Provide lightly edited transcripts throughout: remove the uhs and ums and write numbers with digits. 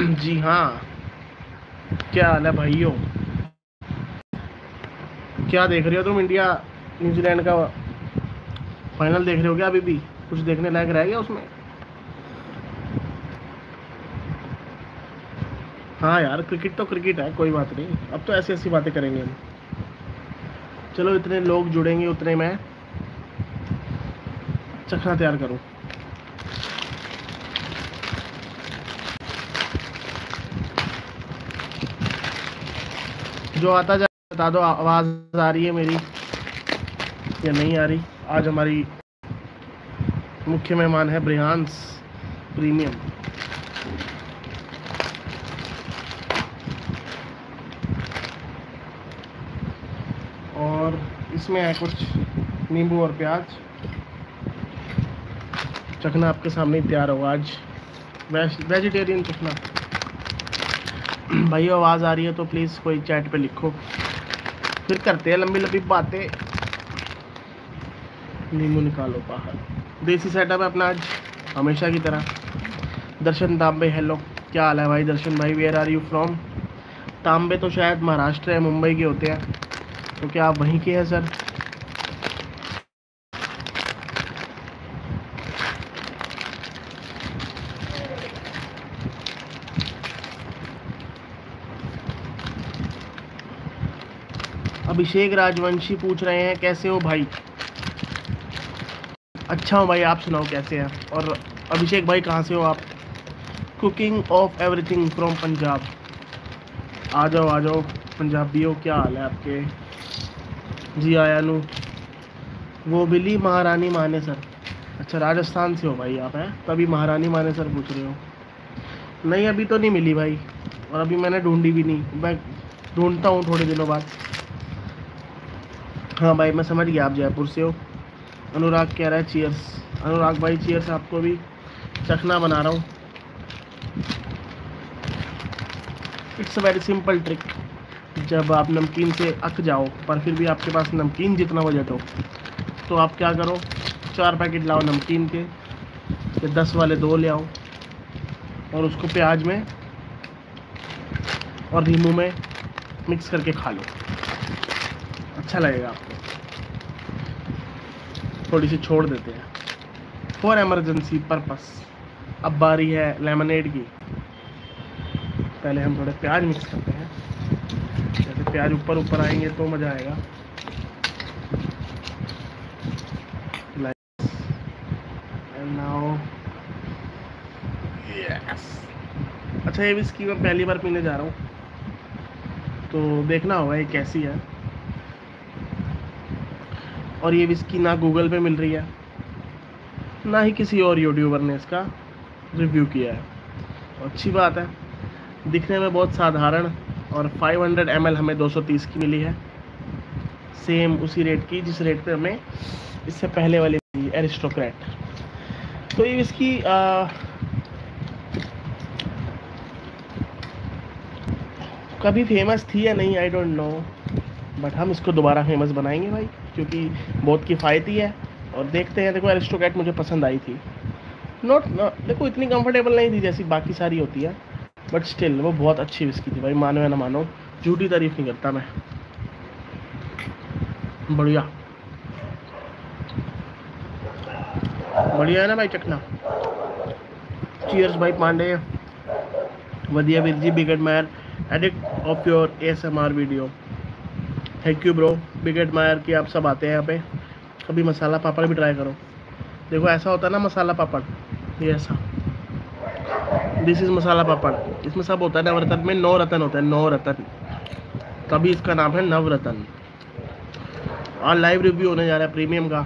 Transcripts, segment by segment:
जी हाँ, क्या हाल है भाइयों? क्या देख रहे हो तुम? इंडिया न्यूजीलैंड का फाइनल देख रहे हो क्या? अभी भी कुछ देखने लायक रह गया उसमें? हाँ यार, क्रिकेट तो क्रिकेट है, कोई बात नहीं। अब तो ऐसी ऐसी बातें करेंगे हम। चलो, इतने लोग जुड़ेंगे उतने मैं चखना तैयार करूँ। जो आता जा बता दो, आवाज़ आ रही है मेरी या नहीं आ रही? आज हमारी मुख्य मेहमान है ब्रिहांस प्रीमियम। और इसमें है कुछ नींबू और प्याज। चखना आपके सामने ही तैयार होगा आज। वेजिटेरियन चखना। भाई आवाज़ आ रही है तो प्लीज़ कोई चैट पे लिखो, फिर करते हैं लंबी लंबी बातें। नींबू निकालो बाहर। देसी सेटअप है अपना आज, हमेशा की तरह। दर्शन तांबे, हेलो, क्या हाल है भाई? दर्शन भाई, वेयर आर यू फ्रॉम? तांबे तो शायद महाराष्ट्र या मुंबई के होते हैं, तो क्या आप वहीं के हैं सर? अभिषेक राजवंशी पूछ रहे हैं कैसे हो भाई? अच्छा हो भाई, आप सुनाओ कैसे हैं? और अभिषेक भाई कहाँ से हो आप? Cooking of everything from Punjab. आ जाओ पंजाबियों, क्या हाल है आपके? जी आया नू, वो मिली महारानी माने सर। अच्छा, राजस्थान से हो भाई आप? हैं तभी महारानी माने सर पूछ रहे हो? नहीं, अभी तो नहीं मिली भाई, और अभी मैंने ढूंढी भी नहीं। मैं ढूंढता हूँ थोड़े दिनों बाद। हाँ भाई, मैं समझ गया आप जयपुर से हो। अनुराग कह रहा है चीयर्स। अनुराग भाई चीयर्स आपको भी। चखना बना रहा हूँ। It's a very simple trick. जब आप नमकीन से अक जाओ पर फिर भी आपके पास नमकीन जितना बजट हो, तो आप क्या करो, 4 पैकेट लाओ नमकीन के, या 10 वाले 2 ले आओ, और उसको प्याज में और नींबू में मिक्स करके खा लो। अच्छा लगेगा आपको। थोड़ी सी छोड़ देते हैं फॉर एमरजेंसी पर्पस। अब बारी है लेमनेड की। पहले हम थोड़े प्याज मिक्स करते हैं। जैसे प्याज ऊपर ऊपर आएंगे तो मज़ा आएगा। And now yes. अच्छा, ये विस्की मैं पहली बार पीने जा रहा हूँ, तो देखना होगा ये कैसी है। और ये विस्की ना गूगल पे मिल रही है, ना ही किसी और यूट्यूबर ने इसका रिव्यू किया है। अच्छी बात है। दिखने में बहुत साधारण, और 500 ml हमें 230 की मिली है, सेम उसी रेट की जिस रेट पे हमें इससे पहले वाली मिली एरिस्टोक्रेट। तो ये विस्की कभी फेमस थी या नहीं, आई डोंट नो, बट हम इसको दोबारा फेमस बनाएंगे भाई, क्योंकि बहुत किफ़ायती है। और देखते हैं, देखो एरिस्टोक्रेट मुझे पसंद आई थी। देखो इतनी कंफर्टेबल नहीं थी जैसी बाकी सारी होती है, बट स्टिल वो बहुत अच्छी विस्की थी भाई, मानो या ना मानो, झूठी तारीफ नहीं करता मैं। बढ़िया बढ़िया है ना भाई चखना? चीयर्स भाई पांडे। वधिया वीर जी, big admirer addict of your ASMR video. Thank you bro, big admirer कि आप सब आते हैं यहाँ पे। कभी मसाला पापड़ भी ट्राई करो। देखो ऐसा होता है ना मसाला पापड़, ये ऐसा, दिस इज़ मसाला पापड़। इसमें सब होता है, नवरत्न में 9 रत्न होता है, 9 रत्न, तभी इसका नाम है नवरत्न। और लाइव रिव्यू होने जा रहा है प्रीमियम का।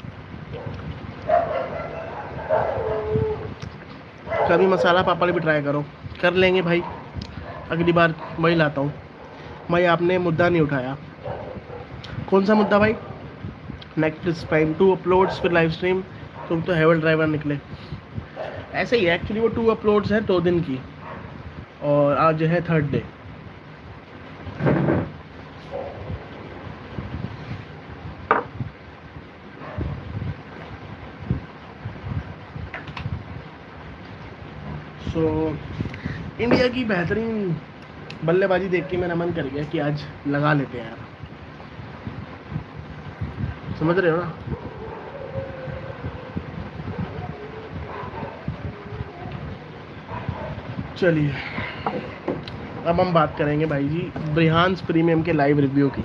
कभी मसाला पापड़ भी ट्राई करो। कर लेंगे भाई, अगली बार वही लाता हूँ। भाई आपने मुद्दा नहीं उठाया। कौन सा मुद्दा भाई? नेक्स्ट टाइम 2 अपलोड्स फिर लाइव स्ट्रीम। तुम तो हेवल ड्राइवर निकले। ऐसे ही एक्चुअली वो 2 अपलोड्स हैं 2 दिन की, और आज है 3rd डे। सो इंडिया की बेहतरीन बल्लेबाजी देख के मेरा मन कर गया कि आज लगा लेते हैं यार, समझ रहे हो ना। चलिए अब हम बात करेंगे भाई जी ब्रिहांस प्रीमियम के लाइव रिव्यू की।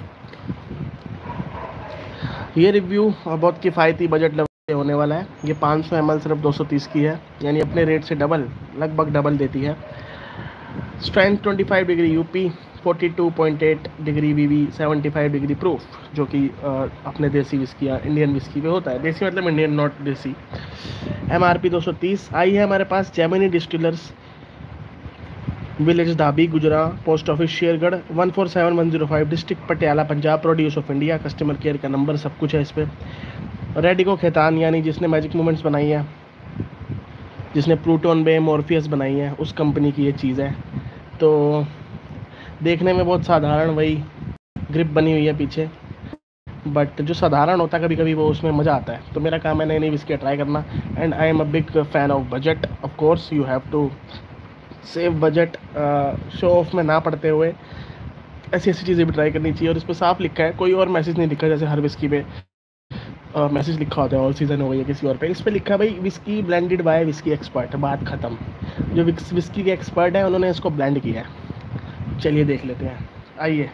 ये रिव्यू बहुत किफ़ायती बजट लेवल पे होने वाला है। ये 500 ml सिर्फ 230 की है, यानी अपने रेट से डबल, लगभग डबल देती है। Strength 25 degree UP, 42.8 degree VV, 75 degree proof, जो कि अपने देसी विस्की या इंडियन विस्की पे होता है। देसी मतलब इंडियन, नॉट देसी। MRP 230। आई है हमारे पास Gemini distillers, village Dhabi, Gujra, post office Shergarh, 147105, district Patiala, Punjab, produce of India. Customer care का नंबर सब कुछ है इस पर। रेडिको खैतान, यानी जिसने मैजिक मोमेंट्स बनाई है, जिसने प्लूटोन बे मॉर्फियस बनाई है, उस कंपनी की ये चीज़ है। तो देखने में बहुत साधारण वही ग्रिप बनी हुई है पीछे, बट जो साधारण होता है कभी कभी वो उसमें मज़ा आता है। तो मेरा काम है नई नई विस्की ट्राई करना, and I am a big fan of budget. Of course you have to save budget, show off में ना पड़ते हुए ऐसी ऐसी चीज़ें भी ट्राई करनी चाहिए। और इस पर साफ लिखा है, कोई और मैसेज नहीं लिखा जैसे हर विस्की पे मैसेज लिखा होता है ऑल सीज़न हो गई है किसी और पे। इस पर लिखा है भाई whisky blended by whisky expert, बात ख़त्म। जो विस्की के एक्सपर्ट हैं उन्होंने इसको ब्लेंड किया है। चलिए देख लेते हैं, आइए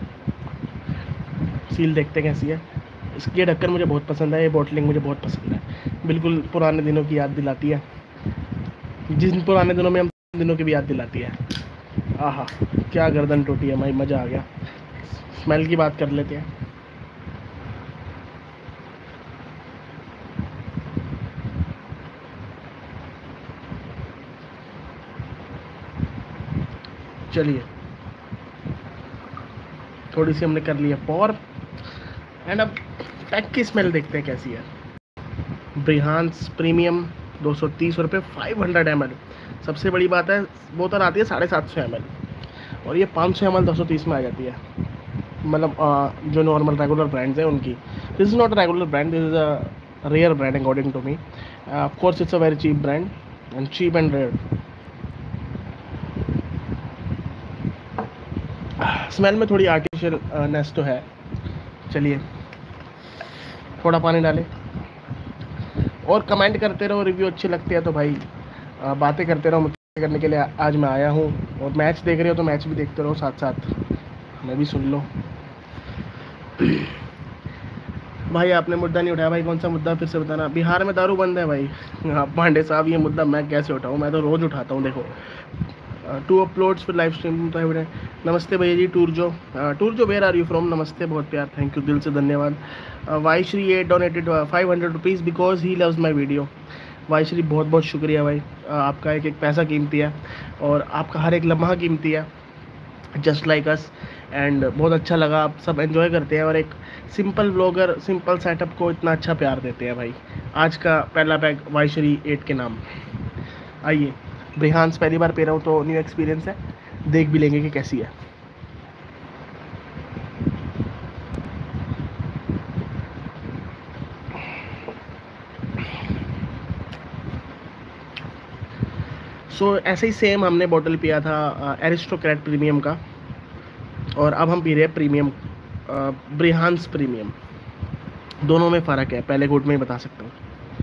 सील देखते कैसी है। इसकी ढक्कन मुझे बहुत पसंद है, ये बॉटलिंग मुझे बहुत पसंद है, बिल्कुल पुराने दिनों की याद दिलाती है, जिन पुराने दिनों में हम दिनों की भी याद दिलाती है। आहा क्या गर्दन टूटी है भाई, मज़ा आ गया। स्मेल की बात कर लेते हैं। चलिए थोड़ी सी हमने कर ली है पॉर, एंड अब पैक की स्मेल देखते हैं कैसी है। ब्रिहांस प्रीमियम 230 रुपये, 500 ml। सबसे बड़ी बात है बोतल आती है 750 ml, और ये 500 ml 230 में आ जाती है। मतलब जो नॉर्मल रेगुलर ब्रांड्स हैं उनकी, this is not a regular brand, this is a rare brand according to me. Of course it's a very cheap brand and cheap and rare. Smell में थोड़ी आर्टिफिशियलनेस तो है। चलिए थोड़ा पानी डालें और कमेंट करते रहो, रिव्यू अच्छी लगती है तो भाई बातें करते रहो। मुझे करने के लिए आज मैं आया हूँ, और मैच देख रहे हो तो मैच भी देखते रहो, साथ साथ मैं भी सुन लो। भाई आपने मुद्दा नहीं उठाया भाई, कौन सा मुद्दा फिर से बताना। बिहार में दारू बंद है भाई। हाँ पांडे साहब, ये मुद्दा मैं कैसे उठाऊँ, मैं तो रोज़ उठाता हूँ। देखो 2 अपलोड्स फिर लाइव स्ट्रीम तो है। नमस्ते भैया जी, Turjo where are you from. नमस्ते, बहुत प्यार, थैंक यू, दिल से धन्यवाद। वाईश्री ये donated 500 rupees because he loves my video. वाईश्री बहुत बहुत शुक्रिया भाई, आपका एक एक पैसा कीमती है और आपका हर एक लम्हा कीमती है, जस्ट लाइक अस। एंड बहुत अच्छा लगा, आप सब एंजॉय करते हैं और एक सिंपल व्लॉगर सिंपल सेटअप को इतना अच्छा प्यार देते हैं भाई। आज का पहला पैक वाईश्री 8 के नाम। आइए, ब्रिहांस पहली बार पी रहा हूँ तो न्यू एक्सपीरियंस है, देख भी लेंगे कि कैसी है। ऐसे ही सेम हमने बॉटल पिया था एरिस्टोक्रेट प्रीमियम का, और अब हम पी रहे हैं प्रीमियम ब्रिहांस प्रीमियम। दोनों में फ़र्क है, पहले घूंट में ही बता सकता हूँ।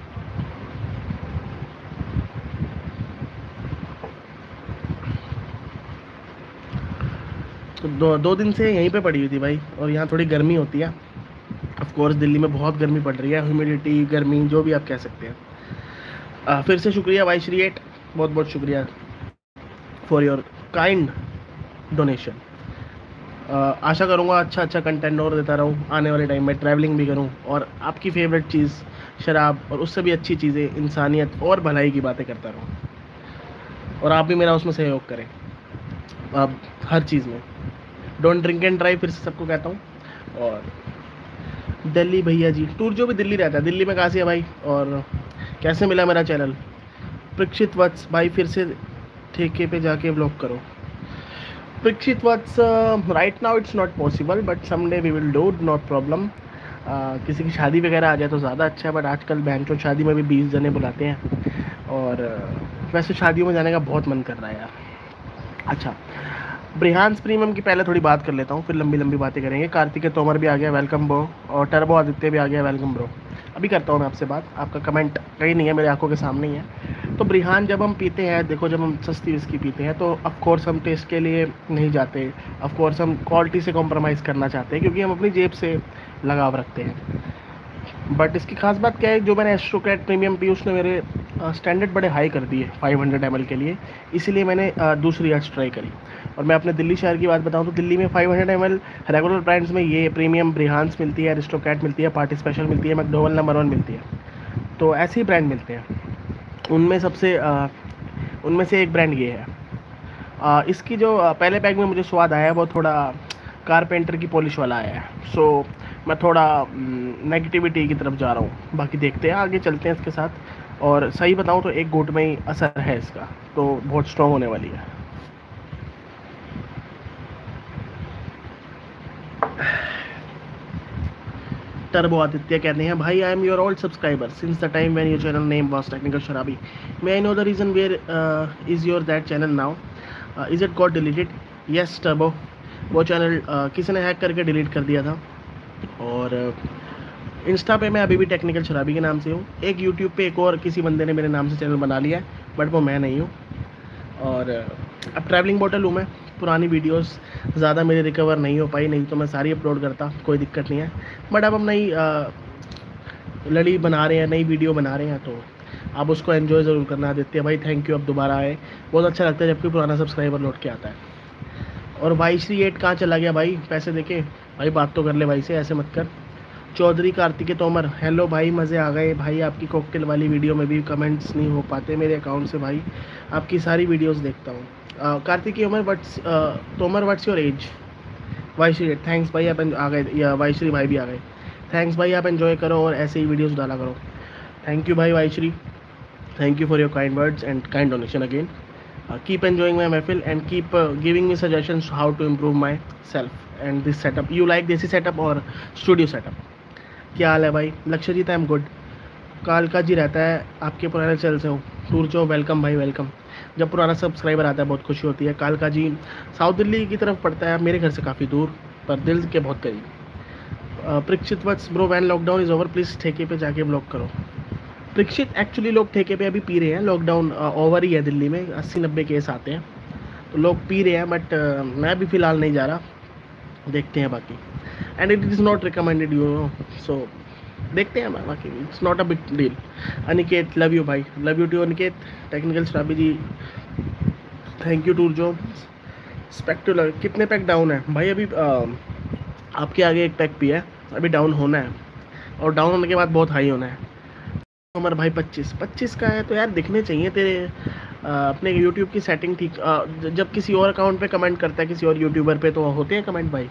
तो दो दिन से यहीं पे पड़ी हुई थी भाई, और यहाँ थोड़ी गर्मी होती है। ऑफ कोर्स दिल्ली में बहुत गर्मी पड़ रही है, ह्यूमिडिटी, गर्मी, जो भी आप कह सकते हैं। फिर से शुक्रिया वाईश्री 8, बहुत बहुत शुक्रिया फॉर योर काइंड डोनेशन। आशा करूँगा अच्छा कंटेंट और देता रहूँ आने वाले टाइम में, ट्रैवलिंग भी करूँ और आपकी फेवरेट चीज़ शराब और उससे भी अच्छी चीज़ें, इंसानियत और भलाई की बातें करता रहूँ, और आप भी मेरा उसमें सहयोग करें अब हर चीज़ में। डोंट ड्रिंक एंड ड्राइव, फिर से सबको कहता हूँ। और दिल्ली भैया जी, टूरजो भी दिल्ली रहता है, दिल्ली में कहाँ से है भाई, और कैसे मिला मेरा चैनल। परीक्षित वत्स भाई, फिर से ठेके पे जाके व्लॉग करो। Parikshit Vats, right now it's not possible but someday we will do, not problem. किसी की शादी वगैरह आ जाए तो ज़्यादा अच्छा है, बट आजकल बहनचोद शादी में भी 20 जने बुलाते हैं, और वैसे शादियों में जाने का बहुत मन कर रहा है यार। अच्छा, ब्रिहान्स प्रीमियम की पहले थोड़ी बात कर लेता हूँ, फिर लंबी लंबी बातें करेंगे। कार्तिकेय तोमर भी आ गया, वेलकम ब्रो। और टर्बो आदित्य भी आ गया, वेलकम ब्रो। अभी करता हूँ मैं आपसे बात, आपका कमेंट कहीं नहीं है, मेरे आंखों के सामने ही है। तो ब्रिहान जब हम पीते हैं, देखो जब हम सस्ती विस्की पीते हैं तो ऑफकोर्स हम टेस्ट के लिए नहीं जाते, ऑफकोर्स हम क्वालिटी से कॉम्प्रोमाइज़ करना चाहते हैं, क्योंकि हम अपनी जेब से लगाव रखते हैं। बट इसकी खास बात क्या है, जो मैंने एस्ट्रोक्रेट प्रीमियम पी उसने मेरे स्टैंडर्ड बड़े हाई कर दिए 500 ml के लिए, इसीलिए मैंने दूसरी आज ट्राई करी। और मैं अपने दिल्ली शहर की बात बताऊं तो दिल्ली में 500 ml रेगुलर ब्रांड्स में ये प्रीमियम ब्रिहान्स मिलती है, एरिस्टोक्रेट मिलती है, पार्टी स्पेशल मिलती है, मैकडोवेल नंबर 1 मिलती है। तो ऐसे ही ब्रांड मिलते हैं। उनमें से एक ब्रांड ये है। इसकी जो पहले पैक में मुझे स्वाद आया है वो थोड़ा कारपेंटर की पॉलिश वाला आया है। सो मैं थोड़ा नेगेटिविटी की तरफ जा रहा हूँ। बाकी देखते हैं, आगे चलते हैं इसके साथ। और सही बताऊँ तो एक घूंट में ही असर है इसका, तो बहुत स्ट्रॉन्ग होने वाली है। टर्बो आदित्य कहते हैं, भाई I am your old subscriber since the time when your channel name was technical Sharabi. May I know the reason where is your that channel now, is it got deleted? Yes turbo, वो channel किसी ने hack करके delete कर दिया था। और Insta पे मैं अभी भी टेक्निकल शराबी के नाम से हूँ। एक यूट्यूब पे एक और किसी बंदे ने मेरे नाम से चैनल बना लिया है, बट वो मैं नहीं हूँ। और अब ट्रैवलिंग बॉटल हूँ मैं। पुरानी वीडियोस ज़्यादा मेरी रिकवर नहीं हो पाई, नहीं तो मैं सारी अपलोड करता, कोई दिक्कत नहीं है। बट अब हम नई लड़ी बना रहे हैं, नई वीडियो बना रहे हैं, तो आप उसको एंजॉय ज़रूर करना देते हैं भाई। थैंक यू, अब दोबारा आए, बहुत अच्छा लगता है जब कोई पुराना सब्सक्राइबर लौट के आता है। और भाई श्री 8 कहाँ चला गया भाई, पैसे देके भाई बात तो कर ले भाई से, ऐसे मत कर। चौधरी कार्तिकेय तोमर, हेलो भाई, मज़े आ गए भाई। आपकी कॉकटेल वाली वीडियो में भी कमेंट्स नहीं हो पाते मेरे अकाउंट से भाई, आपकी सारी वीडियोस देखता हूँ। Kartikeya Tomar what's your age? Y Shri, thanks भाई, आप आ गए, या वाई श्री भाई भी आ गए। थैंक्स भाई, आप एंजॉय करो और ऐसे ही वीडियोस डाला करो। थैंक यू भाई Y Shri, thank you for your kind words and kind donation again. Keep enjoying my महफिल and keep giving me suggestions how to improve myself and this setup. You like देसी setup और studio setup? क्या हाल है भाई? Lakshyajit, I am good. कालका जी रहता है, आपके पुराने चैनल से हूँ। सूरजो, वेलकम भाई, वेलकम। जब पुराना सब्सक्राइबर आता है बहुत खुशी होती है। कालका जी साउथ दिल्ली की तरफ पड़ता है, मेरे घर से काफ़ी दूर पर दिल के बहुत करीब। Parikshit Vats bro, when lockdown is over please ठेके पे जाके ब्लॉक करो। परीक्षित, एक्चुअली लोग ठेके पे अभी पी रहे हैं, लॉकडाउन ओवर ही है दिल्ली में, 80-90 केस आते हैं तो लोग पी रहे हैं, बट मैं भी फ़िलहाल नहीं जा रहा, देखते हैं बाकी। And it is not recommended you know, so देखते हैं बाकी, it's not a big deal. Aniket, love you भाई, love you too Aniket. Technical Sharabi ji, thank you tour जो। स्पेक्टुलर, कितने पैक डाउन है भाई? अभी आपके आगे एक पैक पिया है, अभी डाउन होना है, और डाउन होने के बाद बहुत हाई होना है। उमर भाई 25 का है तो यार दिखने चाहिए तेरे अपने यूट्यूब की सेटिंग ठीक। जब किसी और अकाउंट पे कमेंट करता है किसी और यूट्यूबर पे तो होते हैं कमेंट भाई।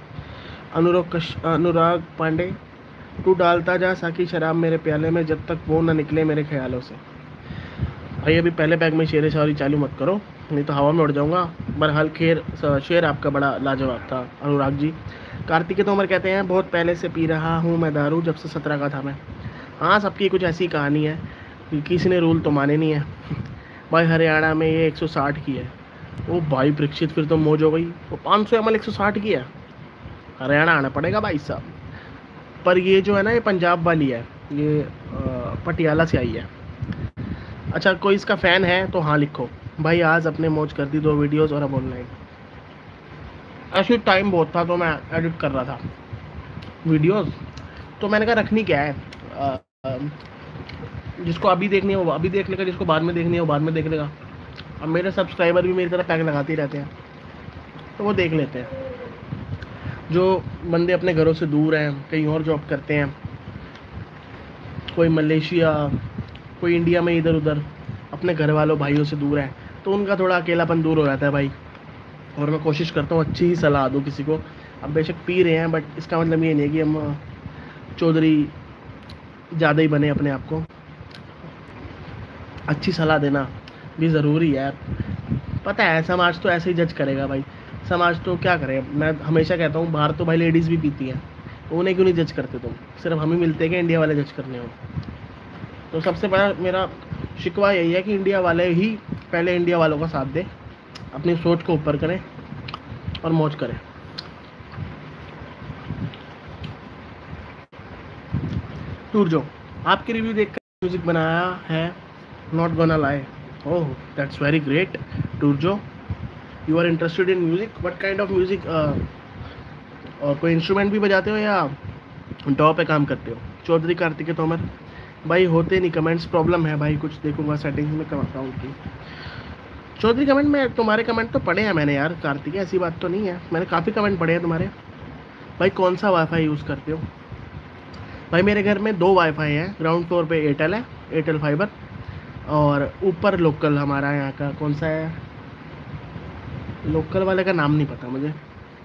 अनुराग पांडे, तू डालता जा साकी शराब मेरे प्याले में जब तक वो ना निकले मेरे ख्यालों से। भाई अभी पहले पैक में शेर शायरी चालू मत करो, नहीं तो हवा में उड़ जाऊंगा। बहरहाल शेर आपका बड़ा लाजवाब था अनुराग जी। कार्तिकेय तोमर कहते हैं, बहुत पहले से पी रहा हूँ मैं दारू, जब से 17 का था मैं। हाँ, सबकी कुछ ऐसी कहानी है कि किसी ने रूल तो माने नहीं है भाई। हरियाणा में ये 160 की है। ओ भाई परीक्षित, फिर तो मौज हो गई। वो 500 ml 160 की है, हरियाणा आना पड़ेगा भाई साहब। पर ये जो है ना, ये पंजाब वाली है, ये पटियाला से आई है। अच्छा, कोई इसका फ़ैन है तो हाँ लिखो भाई। आज अपने मौज कर दी 2 वीडियोज़ और अब ऑनलाइन। ऐसे टाइम बहुत था तो मैं एडिट कर रहा था वीडियोज़, तो मैंने कहा रखनी क्या है, जिसको अभी देखनी है वो अभी देख लेगा, जिसको बाद में देखनी है वो बाद में देख लेगा। अब मेरे सब्सक्राइबर भी मेरी तरह पैक लगाते ही रहते हैं तो वो देख लेते हैं। जो बंदे अपने घरों से दूर हैं, कहीं और जॉब करते हैं, कोई मलेशिया, कोई इंडिया में इधर उधर अपने घर वालों भाइयों से दूर है, तो उनका थोड़ा अकेलापन दूर हो जाता है भाई। और मैं कोशिश करता हूँ अच्छी ही सलाह दूँ किसी को। अब बेशक पी रहे हैं, बट इसका मतलब ये नहीं है कि हम चौधरी ज़्यादा ही बने अपने आप को। अच्छी सलाह देना भी ज़रूरी है। पता है समाज तो ऐसे ही जज करेगा भाई, समाज तो क्या करे। मैं हमेशा कहता हूँ बाहर तो भाई लेडीज़ भी पीती हैं, तो उन्हें क्यों नहीं जज करते तुम? सिर्फ हम ही मिलते हैं कि इंडिया वाले जज करने हो? तो सबसे बड़ा मेरा शिकवा यही है कि इंडिया वाले ही पहले इंडिया वालों का साथ दे, अपनी सोच को ऊपर करें और मौज करें। टूरजो, आपकी रिव्यू देखकर म्यूजिक बनाया है, not gonna lie. Oh that's very great Turjo, you are interested in music, what kind of music? और कोई इंस्ट्रूमेंट भी बजाते हो या डॉ पे काम करते हो? चौधरी कार्तिकेय तोमर, भाई होते नहीं कमेंट्स, प्रॉब्लम है भाई, कुछ देखूंगा सेटिंग्स में करवाता हूँ उनकी। चौधरी कमेंट में तुम्हारे कमेंट तो पढ़े हैं मैंने यार कार्तिकेय, ऐसी बात तो नहीं है, मैंने काफ़ी कमेंट पढ़े हैं तुम्हारे। भाई कौन सा वाईफाई यूज़ करते हो? भाई मेरे घर में 2 वाईफाई हैं, ग्राउंड फ्लोर पे एयरटेल है, एयरटेल फाइबर, और ऊपर लोकल हमारा यहाँ का कौन सा है, लोकल वाले का नाम नहीं पता मुझे।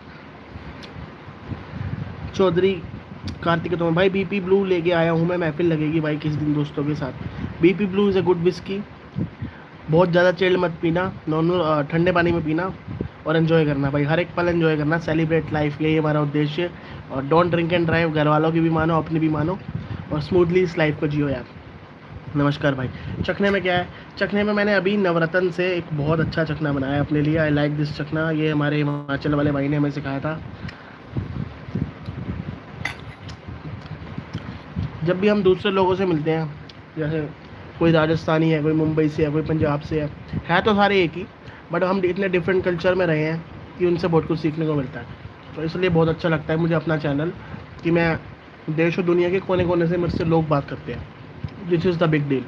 चौधरी कार्तिकेय तोमर, भाई बीपी ब्लू लेके आया हूँ मैं, महफिल लगेगी भाई किस दिन दोस्तों के साथ। BP blue is a good whisky, बहुत ज़्यादा चिल्ड मत पीना, नॉर्मल ठंडे पानी में पीना और एंजॉय करना भाई, हर एक पल एंजॉय करना, सेलिब्रेट लाइफ, यही हमारा उद्देश्य। और डोंट ड्रिंक एंड ड्राइव, घर वालों की भी मानो अपनी भी मानो, और स्मूथली इस लाइफ को जियो यार। नमस्कार भाई। चखने में क्या है? चखने में मैंने अभी नवरत्न से एक बहुत अच्छा चखना बनाया अपने लिए, आई लाइक दिस चखना, ये हमारे हिमाचल वाले भाई ने हमें सिखाया था। जब भी हम दूसरे लोगों से मिलते हैं, जैसे कोई राजस्थानी है, कोई मुंबई से है, कोई पंजाब से है तो सारे एक ही, बट हम इतने डिफरेंट कल्चर में रहे हैं कि उनसे बहुत कुछ सीखने को मिलता है। तो इसलिए बहुत अच्छा लगता है मुझे अपना चैनल, कि मैं देश और दुनिया के कोने कोने से मुझसे लोग बात करते हैं, this is the big deal.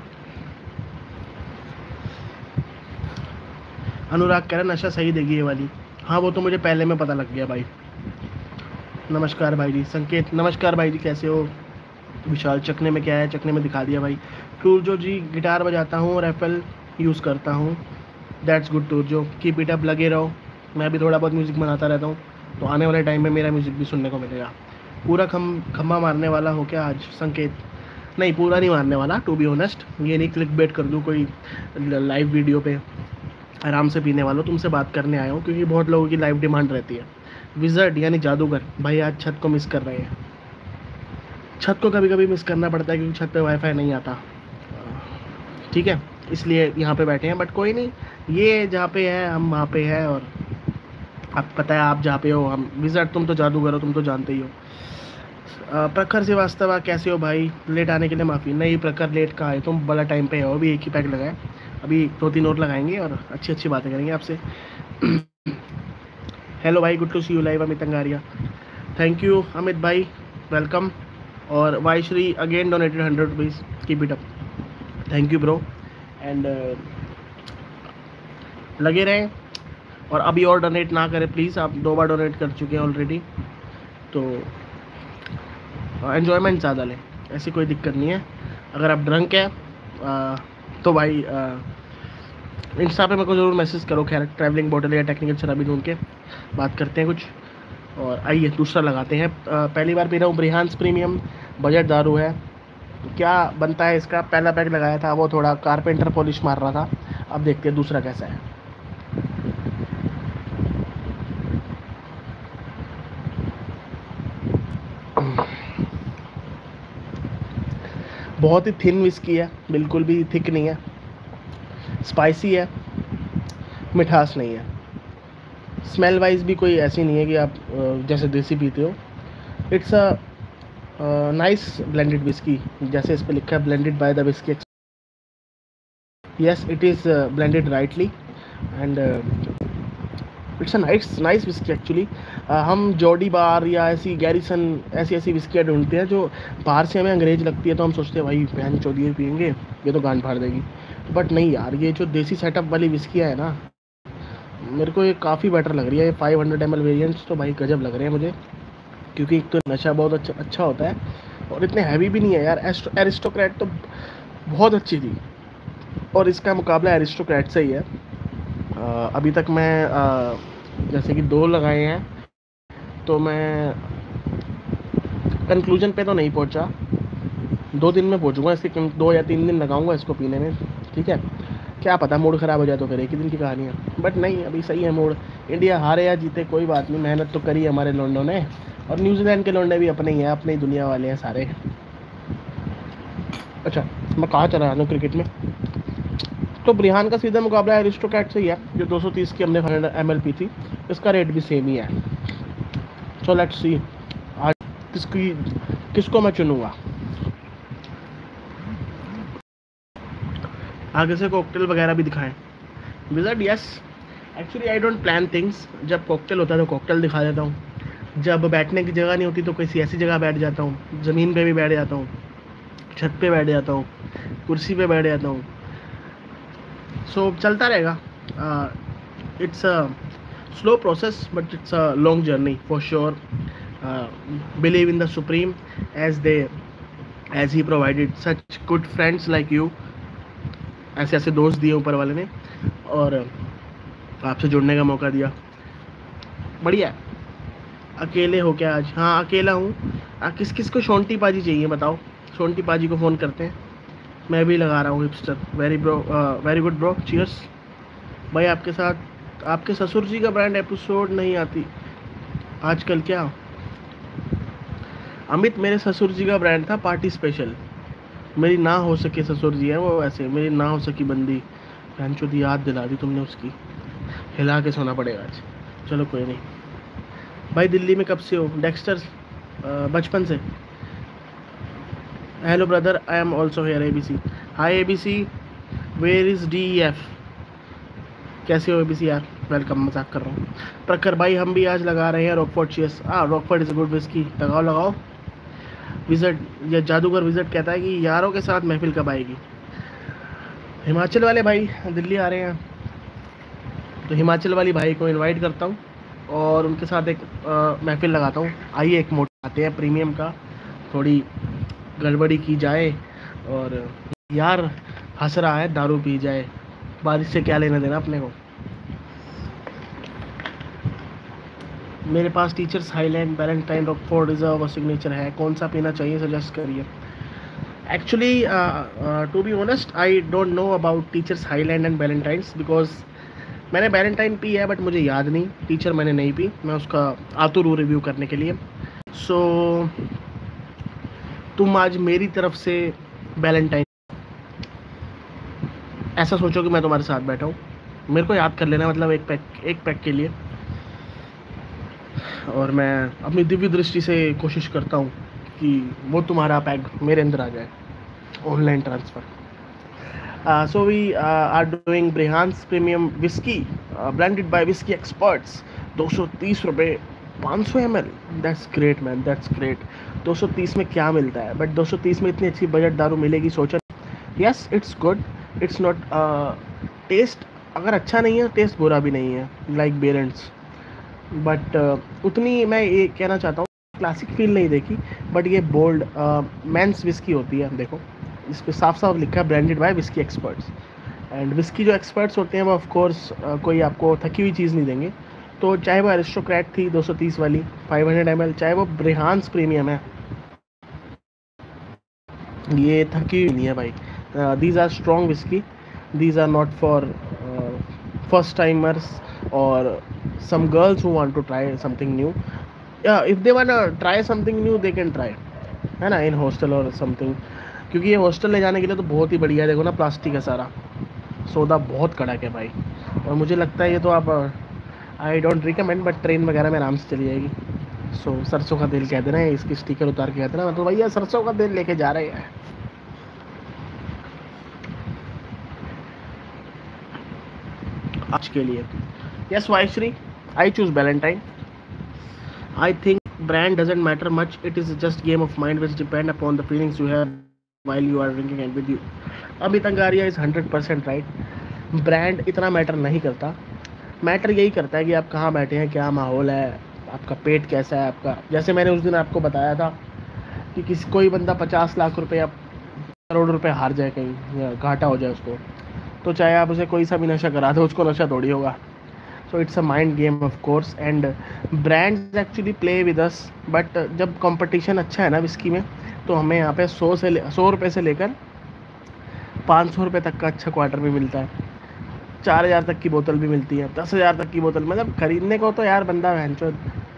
Anurag कह रहा नशा सही देगी ये वाली, हाँ वो तो मुझे पहले में पता लग गया भाई। नमस्कार भाई जी। संकेत, नमस्कार भाई जी, कैसे हो? विशाल, चखने में क्या है? चखने में दिखा दिया भाई। टूरजो जी, गिटार बजाता हूँ और एप्पल यूज़ करता हूँ, that's good Turjo, keep it up, लगे रहो। मैं भी थोड़ा बहुत म्यूज़िक बनाता रहता हूँ, तो आने वाले टाइम में मेरा म्यूज़िक भी सुनने को मिलेगा। पूरा खम्मा मारने वाला हो क्या आज? संकेत, नहीं पूरा नहीं मारने वाला, टू बी ऑनेस्ट, ये नहीं क्लिक बेट कर दूँ कोई लाइव वीडियो पे, आराम से पीने वालों, तुमसे बात करने आया हूँ क्योंकि बहुत लोगों की लाइव डिमांड रहती है। विज़र्ड यानी जादूगर, भाई आज छत को मिस कर रहे हैं। छत को कभी कभी मिस करना पड़ता है क्योंकि छत पे वाईफाई नहीं आता, ठीक है, इसलिए यहाँ पे बैठे हैं, बट कोई नहीं, ये जहाँ पे है हम वहाँ पे है, और आप पता है आप जहाँ पे हो हम। विज़र्ड तुम तो जादूगर हो, तुम तो जानते ही हो। प्रखर श्रीवास्तव, कैसे हो भाई? लेट आने के लिए माफ़ी। नहीं प्रखर, लेट कहाँ है, तुम बड़ा टाइम पे हो, अभी एक ही पैक लगाए, अभी 2-3 और लगाएंगे और अच्छी अच्छी बातें करेंगे आपसे। हेलो भाई, good to see you live. Amit Angaria, thank you Amit भाई, वेलकम। और Y Shri again donated 100 rupees, keep it up, thank you bro. And लगे रहें, और अभी और डोनेट ना करें प्लीज़, आप 2 बार डोनेट कर चुके हैं ऑलरेडी, तो एन्जॉयमेंट ज़्यादा लें, ऐसी कोई दिक्कत नहीं है। अगर आप ड्रंक है तो भाई इंस्टा पे मेरे को ज़रूर मैसेज करो, खैर ट्रैवलिंग बॉटल या टेक्निकल शराबी ढूंढ के बात करते हैं कुछ। और आइए दूसरा लगाते हैं। पहली बार पी रहा हूँ ब्रिहांस प्रीमियम, बजट दारू है। क्या बनता है इसका? पहला पैक लगाया था वो थोड़ा कारपेंटर पॉलिश मार रहा था, अब देखते हैं दूसरा कैसा है। बहुत ही थिन विस्की है, बिल्कुल भी थिक नहीं है, स्पाइसी है, मिठास नहीं है, स्मेल वाइज भी कोई ऐसी नहीं है कि आप जैसे देसी पीते हो। It's a nice blended whisky, जैसे इस पे लिखा है blended by the whisky, yes it is blended rightly and it's a nice whisky actually. हम जॉडी बार या ऐसी गैरिसन ऐसी विस्कियाँ ढूंढते हैं जो बाहर से हमें अंग्रेज लगती है, तो हम सोचते हैं भाई बहन चौधरी पियेंगे, ये तो गांड फाड़ देगी, बट नहीं यार, ये जो देसी सेटअप वाली विस्कियाँ है ना, मेरे को ये काफ़ी बेटर लग रही है। ये 500 ml वेरिएंट्स तो भाई गजब लग रहे हैं मुझे, क्योंकि एक तो नशा बहुत अच्छा होता है और इतने हैवी भी नहीं है यार। एरिस्टोक्रेट तो बहुत अच्छी थी और इसका मुकाबला एरिस्टोक्रेट से ही है। अभी तक मैं जैसे कि 2 लगाए हैं, तो मैं कंक्लूजन पे तो नहीं पहुंचा, 2 दिन में पहुंचूंगा, इसके 2 या 3 दिन लगाऊंगा इसको पीने में, ठीक है। क्या पता मूड ख़राब हो जाए तो फिर एक ही दिन की कहानी है, बट नहीं अभी सही है मूड। इंडिया हारे या जीते कोई बात नहीं, मेहनत तो करी हमारे लोंडों ने, और न्यूजीलैंड के लोंडे भी अपने ही हैं, अपनी दुनिया वाले हैं सारे। अच्छा मैं कहाँ चला रहा हूँ क्रिकेट में, तो ब्रिहान का सीधा मुकाबला एरिस्टोक्रेट से ही है, जो 230 की हमने 500 ml पी थी, इसका रेट भी सेम ही है। सो लेट्स सी आज किसको मैं चुनूँगा। आगे से कॉकटेल वगैरह भी दिखाएं wizard. Yes, actually I don't plan things. जब कॉकटेल होता है तो कॉकटेल दिखा देता हूँ, जब बैठने की जगह नहीं होती तो किसी ऐसी जगह बैठ जाता हूँ, ज़मीन पे भी बैठ जाता हूँ, छत पे बैठ जाता हूँ, कुर्सी पे बैठ जाता हूँ। सो चलता रहेगा। It's a slow process but it's a long journey for sure. Believe in the supreme as he provided such good friends like you. ऐसे ऐसे दोस्त दिए ऊपर वाले ने और आपसे जुड़ने का मौका दिया। बढ़िया। अकेले हो क्या आज? हाँ अकेला हूँ। किस किस को शोंटी पाजी चाहिए बताओ, शोंटी पाजी को फ़ोन करते हैं। मैं भी लगा रहा हूँ hipster. Very good bro, cheers भाई। आपके साथ आपके ससुर जी का ब्रांड एपिसोड नहीं आती आजकल क्या? अमित, मेरे ससुर जी का ब्रांड था पार्टी स्पेशल। मेरी ना हो सके ससुर जी है वो, ऐसे मेरी ना हो सकी बंदी। भैंचोद याद दिला दी तुमने उसकी, हिला के सोना पड़ेगा आज। चलो कोई नहीं भाई। दिल्ली में कब से हो? डेक्स्टर बचपन से। Hello brother, I am also here. ABC, hi ABC, where is DEF? कैसे हो ABC यार? वेलकम, मजाक कर रहा हूँ। प्रखर भाई, हम भी आज लगा रहे हैं Rockford cheers. Rockford is good whisky. लगाओ लगाओ। विज़िट, या जादूगर विज़िट कहता है कि यारों के साथ महफिल कब आएगी? हिमाचल वाले भाई दिल्ली आ रहे हैं तो हिमाचल वाली भाई को इनवाइट करता हूँ और उनके साथ एक महफिल लगाता हूँ। आइए एक मोटा आते हैं प्रीमियम का, थोड़ी गड़बड़ी की जाए। और यार हंस रहा है, दारू पी जाए, बारिश से क्या लेना देना अपने को। मेरे पास Teacher's Highland Valentine Rockford reserve और सिग्नेचर है, कौन सा पीना चाहिए सजेस्ट करिए। Actually to be honest I don't know about Teacher's Highland and Valentine's, because मैंने वैलेंटाइन पी है बट मुझे याद नहीं। टीचर मैंने नहीं पी, मैं उसका आतुर हूँ रिव्यू करने के लिए। सो तुम आज मेरी तरफ से वैलेंटाइन ऐसा सोचो कि मैं तुम्हारे साथ बैठा हूँ, मेरे को याद कर लेना, मतलब एक पैक के लिए। और मैं अपनी दिव्य दृष्टि से कोशिश करता हूँ कि वो तुम्हारा पैक मेरे अंदर आ जाए, online transfer. So we are doing Brihans premium whisky blended by whisky experts. 230 रुपये 500 ml। That's great man, that's great. 230 में क्या मिलता है? बट 230 में इतनी अच्छी बजट दारू मिलेगी सोचा। Yes it's good, it's not taste अगर अच्छा नहीं है, टेस्ट बुरा भी नहीं है लाइक बेरेंट्स। बट उतनी मैं ये कहना चाहता हूँ, क्लासिक फील नहीं देखी। बट ये बोल्ड मेंस विस्की होती है। देखो इस पर साफ साफ लिखा है branded by whisky experts. And whisky जो एक्सपर्ट्स होते हैं वो ऑफ कोर्स कोई आपको थकी हुई चीज़ नहीं देंगे। तो चाहे वो एरिस्टोक्रेट थी 230 वाली 500 ml, चाहे वो ब्रिहान्स प्रीमियम है, ये थकी हुई नहीं है भाई। These are strong whisky, these are not for first timers और some girls who want to try something new. Yeah, if they want to try something new they can try, है ना, इन हॉस्टल और something. क्योंकि ये hostel ले जाने के लिए तो बहुत ही बढ़िया है। देखो ना प्लास्टिक है सारा, सौदा बहुत कड़क है भाई। और मुझे लगता है ये तो आप I don't recommend, but train वगैरह में आराम से चली जाएगी। सो सरसों का तेल कहते हैं, इसकी स्टिकर उतार के कहते हैं ना, तो भैया सरसों का तेल लेके जा रहे हैं आज के लिए। यस वाइश्री, I choose Valentine. I think brand doesn't matter much. It is just game of mind which depend upon the feelings you have while you are drinking and with you. Amit Angaria is 100% right. Brand इतना matter नहीं करता। Matter यही करता है कि आप कहाँ बैठे हैं, क्या माहौल है, आपका पेट कैसा है आपका। जैसे मैंने उस दिन आपको बताया था कि कोई बंदा 50 लाख रुपए या करोड़ रुपए हार जाए कहीं या घाटा हो जाए उसको, तो चाहे आप उसे कोई सा भी नशा करा दो, उसको नशा थोड़ी होगा। So it's a mind game of course and brands actually play with us. But जब कंपटीशन अच्छा है ना विस्की में, तो हमें यहाँ पे 100 रुपये से लेकर 500 रुपये तक का अच्छा क्वार्टर भी मिलता है। 4000 तक की बोतल भी मिलती है, 10,000 तक की बोतल। मतलब खरीदने को तो यार बंदा भैंचोद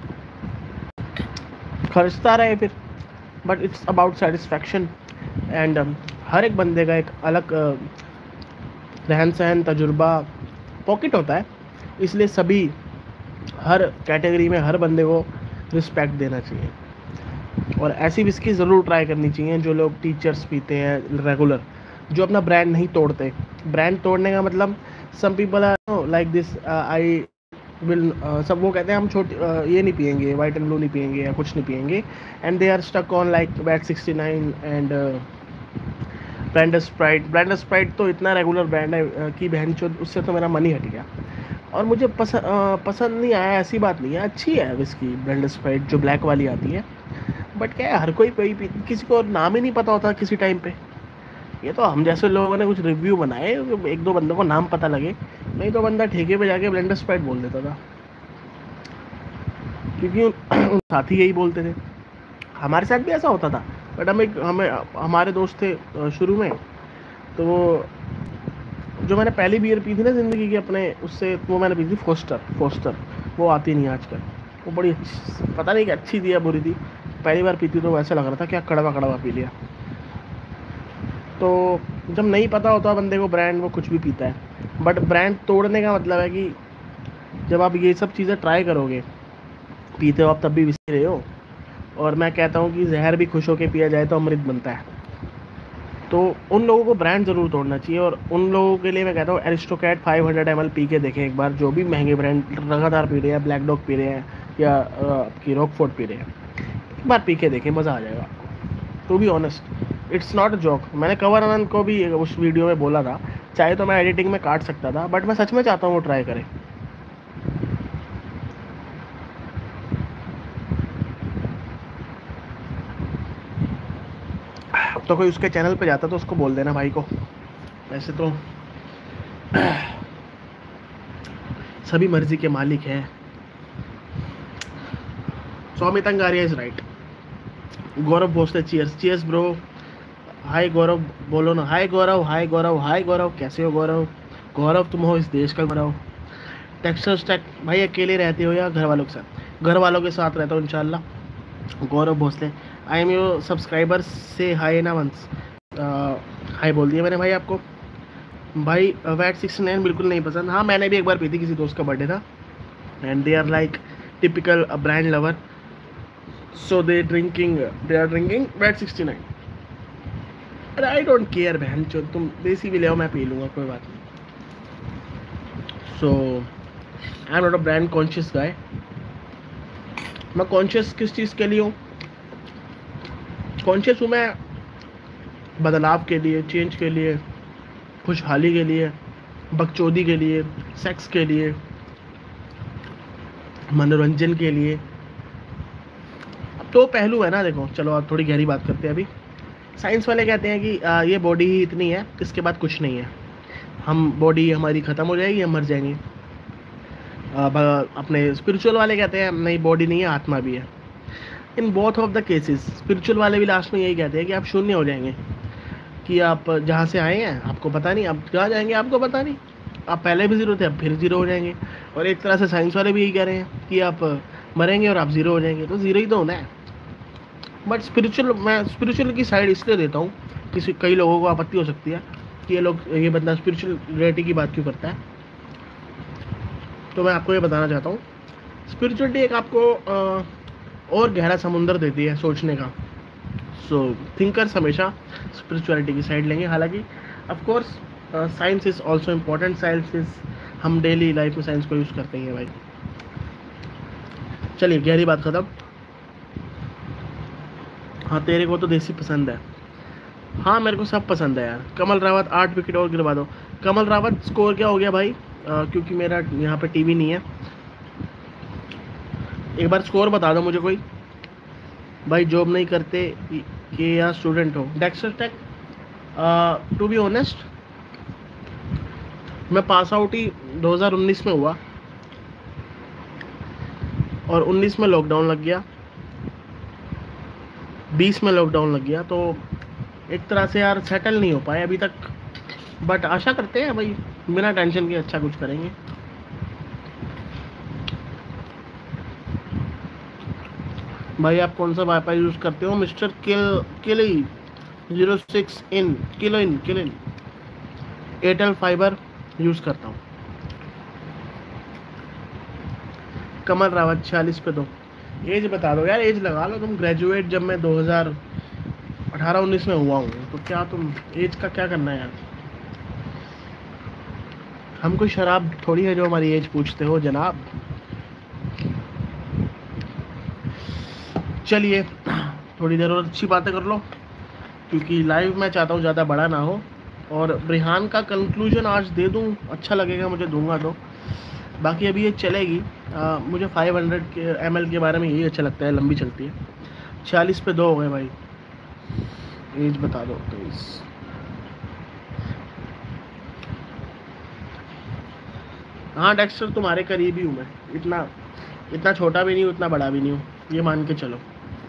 खर्चता रहे फिर, but it's about satisfaction. And हर एक बंदे का एक अलग रहन सहन, तजुर्बा, पॉकेट होता है, इसलिए सभी हर कैटेगरी में हर बंदे को रिस्पेक्ट देना चाहिए। और ऐसी विस्की ज़रूर ट्राई करनी चाहिए जो लोग टीचर्स पीते हैं रेगुलर, जो अपना ब्रांड नहीं तोड़ते। ब्रांड तोड़ने का मतलब some people are like this, I will, सब वो कहते हैं हम छोटी ये नहीं पियेंगे, वाइट एंड ब्लू नहीं पियेंगे या कुछ नहीं पियेंगे, and they are stuck on like VAT 69 and blender sprite. Blender sprite तो इतना रेगुलर ब्रांड है कि बहन चोद, उससे तो मेरा मन ही हट गया और मुझे पसंद नहीं आया। ऐसी बात नहीं है, अच्छी है विस्की ब्लेंडर स्प्राइट जो ब्लैक वाली आती है, बट क्या है हर कोई किसी को नाम ही नहीं पता होता किसी टाइम पे। ये तो हम जैसे लोगों ने कुछ रिव्यू बनाए, एक दो बंदों को नाम पता लगे, नहीं तो बंदा ठेके पे जाके ब्लेंडर स्प्राइट बोल देता था, क्योंकि उन साथी यही बोलते थे। हमारे साथ भी ऐसा होता था, बट हमें हमारे दोस्त थे शुरू में, तो वो जो मैंने पहली बियर पी थी ना ज़िंदगी की अपने, उससे वो मैंने पी थी फोस्टर। वो आती नहीं आजकल, वो बड़ी अच्छी, पता नहीं कि अच्छी थी या बुरी थी, पहली बार पीती तो वैसे लग रहा था क्या कड़वा कड़वा पी लिया। तो जब नहीं पता होता बंदे को ब्रांड, वो कुछ भी पीता है। बट ब्रांड तोड़ने का मतलब है कि जब आप ये सब चीज़ें ट्राई करोगे, पीते हो आप तब भी विस्की रहे हो, और मैं कहता हूँ कि जहर भी खुश होकर पिया जाए तो अमृत बनता है। तो उन लोगों को ब्रांड ज़रूर तोड़ना चाहिए, और उन लोगों के लिए मैं कहता हूँ एरिस्टोक्रेट 500 ml पी के देखें एक बार, जो भी महंगे ब्रांड लगातार पी रहे हैं, ब्लैक डॉग पी रहे हैं या आपकी रॉकफोर्ट पी रहे हैं, एक बार पी के देखें, मज़ा आ जाएगा। To be honest, it's not a joke. मैंने कंवर आनंद को भी उस वीडियो में बोला था, चाहे तो मैं एडिटिंग में काट सकता था, बट मैं सच में चाहता हूँ वो ट्राई करें। तो कोई उसके चैनल पे जाता तो उसको बोल देना भाई को, वैसे तो सभी मर्जी के मालिक हैं। Swami Tangaria is right. Gaurav Bhosale cheers bro. Hi Gaurav बोलो ना, हाय गौरव, हाय गौरव, हाय गौरव, कैसे हो गौरव? गौरव तुम हो इस देश का गौरव। टेक्सटर्स टेक भाई, अकेले रहते हो या घर वालों के साथ? घर वालों के साथ रहता हूँ इंशाल्लाह। Gaurav Bhosale, I am your subscriber से हाय ना वंस। हाय बोल दिया मैंने भाई आपको। भाई वैट 69 बिल्कुल नहीं पसंद। हाँ मैंने भी एक बार पी थी, किसी दोस्त का बर्थडे था, and they are like typical brand lover, so they are drinking VAT 69। अरे आई डोंट केयर बहन चो, तुम देसी भी ले आओ, मैं पी लूँगा, कोई बात नहीं। So I am not a brand conscious guy. मैं कॉन्शियस किस चीज़ के लिए हूँ? कॉन्शियस हूँ मैं बदलाव के लिए, चेंज के लिए, खुशहाली के लिए, बकचोदी के लिए, सेक्स के लिए, मनोरंजन के लिए। अब तो पहलू है ना, देखो चलो आप थोड़ी गहरी बात करते हैं। अभी साइंस वाले कहते हैं कि ये बॉडी ही इतनी है, इसके बाद कुछ नहीं है, हम बॉडी हमारी ख़त्म हो जाएगी, हम मर जाएंगे। अपने स्पिरिचुअल वाले कहते हैं नहीं, बॉडी नहीं है, आत्मा भी है। In both of the cases spiritual वाले भी लास्ट में यही कहते हैं कि आप शून्य हो जाएंगे, कि आप जहाँ से आए हैं आपको पता नहीं, आप कहाँ जाएंगे आपको पता नहीं, आप पहले भी ज़ीरो थे अब फिर ज़ीरो हो जाएंगे। और एक तरह से साइंस वाले भी यही कह रहे हैं कि आप मरेंगे और आप ज़ीरो हो जाएंगे, तो ज़ीरो ही तो होना है। बट मैं स्पिरिचुअल की साइड इसलिए देता हूँ, कई लोगों को आपत्ति हो सकती है कि ये बंदा स्पिरिचुअल रियलिटी की बात क्यों करता है, तो मैं आपको ये बताना चाहता हूँ, स्पिरिचुअलिटी एक आपको और गहरा समुंदर देती है सोचने का। सो थिंकर्स हमेशा स्पिरिचुअलिटी की साइड लेंगे। हालांकि of course science is also important. Science is, हम डेली लाइफ में साइंस को यूज़ करते हैं भाई। चलिए गहरी बात ख़त्म। हाँ तेरे को तो देसी पसंद है। हाँ मेरे को सब पसंद है यार। कमल रावत 8 विकेट और गिरवा दो। कमल रावत स्कोर क्या हो गया भाई? क्योंकि मेरा यहाँ पे टीवी नहीं है, एक बार स्कोर बता दो मुझे कोई। भाई जॉब नहीं करते कि या स्टूडेंट हो? Dexter tech, to be honest मैं पास आउट ही 2019 में हुआ, और 19 में लॉकडाउन लग गया, 20 में लॉकडाउन लग गया, तो एक तरह से यार सेटल नहीं हो पाए अभी तक। बट आशा करते हैं भाई बिना टेंशन के अच्छा कुछ करेंगे। भाई आप कौन सा वाईफाई यूज़ करते हो? मिस्टर किली 06 इन किलो इन। एयरटेल फाइबर यूज़ करता हूँ। कमल रावत 46 पे 2। एज बता दो यार, एज लगा लो तुम। ग्रेजुएट जब मैं 2018-19 में हुआ हूँ, तो क्या तुम एज का क्या करना है यार। हम कोई शराब थोड़ी है जो हमारी एज पूछते हो जनाब। चलिए थोड़ी देर और अच्छी बातें कर लो, क्योंकि लाइव मैं चाहता हूँ ज़्यादा बड़ा ना हो। और रेहान का कंक्लूजन आज दे दूँ, अच्छा लगेगा मुझे, दूंगा तो। बाकी अभी ये चलेगी। मुझे 500 ml के बारे में यही अच्छा लगता है, लंबी चलती है। 46 पे 2 हो गए भाई। एज बता दो प्लीज। हाँ डेक्स्टर, तुम्हारे करीब ही हूँ मैं। इतना छोटा भी नहीं हूँ, इतना बड़ा भी नहीं हूँ, ये मान के चलो।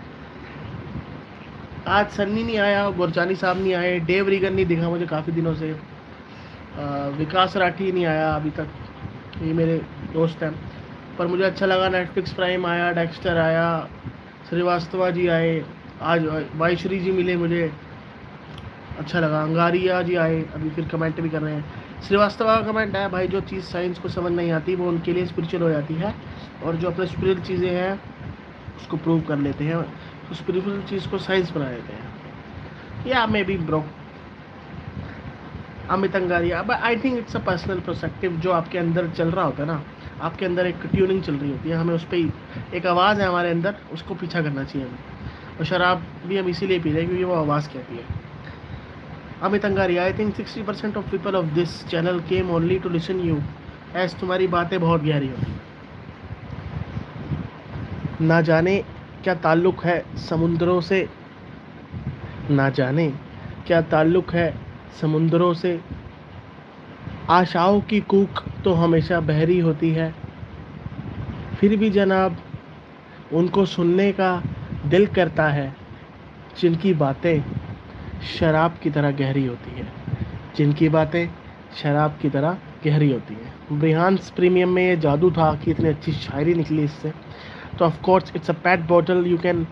आज सन्नी नहीं आया, गुरजानी साहब नहीं आए, डेव रीगन नहीं दिखा मुझे काफ़ी दिनों से, विकास राठी नहीं आया अभी तक, ये मेरे दोस्त हैं। पर मुझे अच्छा लगा, नेटफ्लिक्स प्राइम आया, डेक्स्टर आया, श्रीवास्तवा जी आए, आज वाईश्री जी मिले, मुझे अच्छा लगा। अंगारिया जी आए, अभी फिर कमेंट भी कर रहे हैं। श्रीवास्तवा का कमेंट है, भाई जो चीज़ साइंस को समझ नहीं आती वो उनके लिए स्पिरिचुअल हो जाती है, और जो अपने स्पिरिचुअल चीज़ें हैं उसको प्रूव कर लेते हैं, तो स्पिरिचुअल चीज़ को साइंस बना देते हैं। या maybe bro Amit Angaria, but I think it's a personal perspective. जो आपके अंदर चल रहा होता है ना, आपके अंदर एक ट्यूनिंग चल रही होती है, हमें उस पर एक आवाज़ है हमारे अंदर, उसको पीछा करना चाहिए हमें। और शराब भी हम इसीलिए पी रहे हैं क्योंकि वो आवाज़ कहती है। Amit Angaria, I think 60% of people of this channel came only to listen you, as तुम्हारी बातें बहुत गहरी होती। ना जाने क्या ताल्लुक़ है समुंदरों से, ना जाने क्या ताल्लुक़ है समुंदरों से, आशाओं की कूक तो हमेशा बहरी होती है, फिर भी जनाब उनको सुनने का दिल करता है, जिनकी बातें शराब की तरह गहरी होती है, जिनकी बातें शराब की तरह गहरी होती है। ब्रिहान्स प्रीमियम में ये जादू था कि इतनी अच्छी शायरी निकली इससे। तो of course it's a pet bottle, you can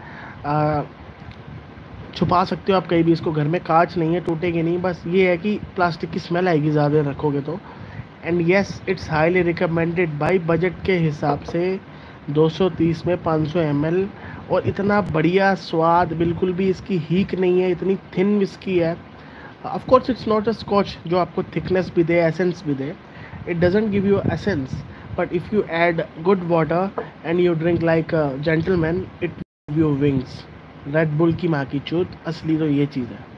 छुपा सकते हो आप कहीं भी इसको, घर में कांच नहीं है, टूटेगी नहीं, बस ये है कि प्लास्टिक की स्मेल आएगी ज़्यादा रखोगे तो। And yes it's highly recommended by budget के हिसाब से 230 में 500 ml, और इतना बढ़िया स्वाद, बिल्कुल भी इसकी हीक नहीं है, इतनी थिन विस्की है। Of course it's not a scotch जो आपको थिकनेस भी दे, एसेंस भी दे, it doesn't give you essence, but if you add good water and you drink like a gentleman, it give you wings. Red Bull की माँ की चूत, असली तो ये चीज़ है।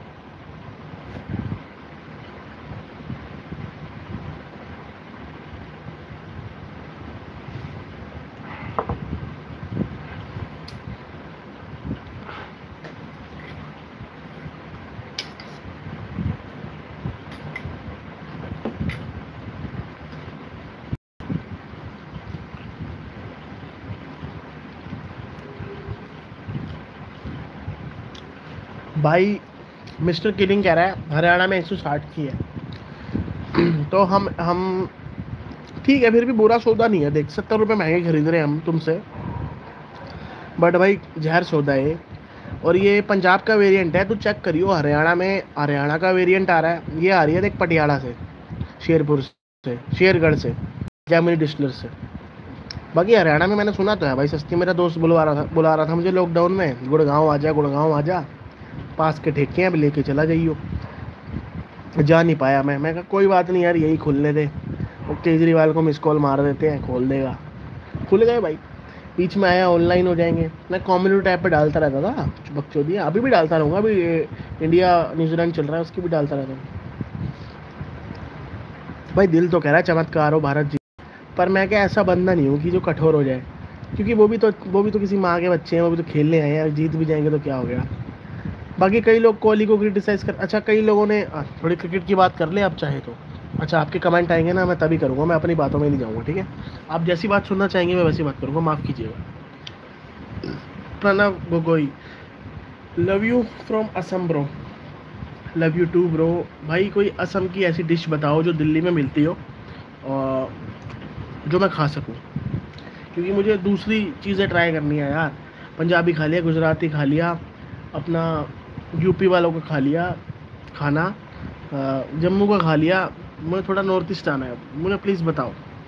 भाई मिस्टर किलिंग कह रहा है हरियाणा में 160 की है। तो हम ठीक है, फिर भी बुरा सौदा नहीं है। देख 70 रुपये महंगे खरीद रहे हैं हम तुमसे, बट भाई जहर सौदा है। और ये पंजाब का वेरिएंट है, तू चेक करियो। हरियाणा का वेरिएंट आ रहा है, ये आ रही है देख पटियाला से, शेरपुर से, शेरगढ़ से, जैमिनी डिस्टिलर से। बाकी हरियाणा में मैंने सुना तो है भाई सस्ती। मेरा दोस्त बुला रहा था मुझे लॉकडाउन में, गुड़गांव आ जा, पास के ठेके हैं, अब लेके चला जाइयो। जा नहीं पाया मैं कहा कोई बात नहीं यार, यही खुलने दे, वो केजरीवाल को मिस कॉल मार देते हैं, खोल देगा। खुल गए भाई, बीच में आया ऑनलाइन हो जाएंगे। मैं कम्युनिटी टैब पे डालता रहता था बकचोदी, अभी भी डालता रहूँगा। अभी इंडिया न्यूजीलैंड चल रहा है, उसकी भी डालता रहता हूँ भाई। दिल तो कह रहा है चमत्कार हो भारत जी, पर मैं क्या ऐसा बंदा नहीं हूँ कि जो कठोर हो जाए, क्योंकि वो भी तो किसी माँ के बच्चे हैं, वो भी तो खेलने आए हैं। जीत भी जाएंगे तो क्या हो गया। बाकी कई लोग कोहली को क्रिटिसाइज़ कर, अच्छा कई लोगों ने थोड़ी क्रिकेट की बात कर ले आप चाहे तो। अच्छा आपके कमेंट आएंगे ना, मैं तभी करूँगा, मैं अपनी बातों में नहीं जाऊँगा, ठीक है। आप जैसी बात सुनना चाहेंगे मैं वैसी बात करूँगा, माफ़ कीजिएगा। Pranav Gogoi, love you from Assam bro. Love you too bro. भाई कोई असम की ऐसी डिश बताओ जो दिल्ली में मिलती हो और जो मैं खा सकूँ, क्योंकि मुझे दूसरी चीज़ें ट्राई करनी है यार। पंजाबी खा लिया, गुजराती खा लिया, अपना यूपी वालों का खा लिया खाना, जम्मू का खा लिया, मुझे थोड़ा नॉर्थ ईस्ट आना है, मुझे प्लीज़ बताओ।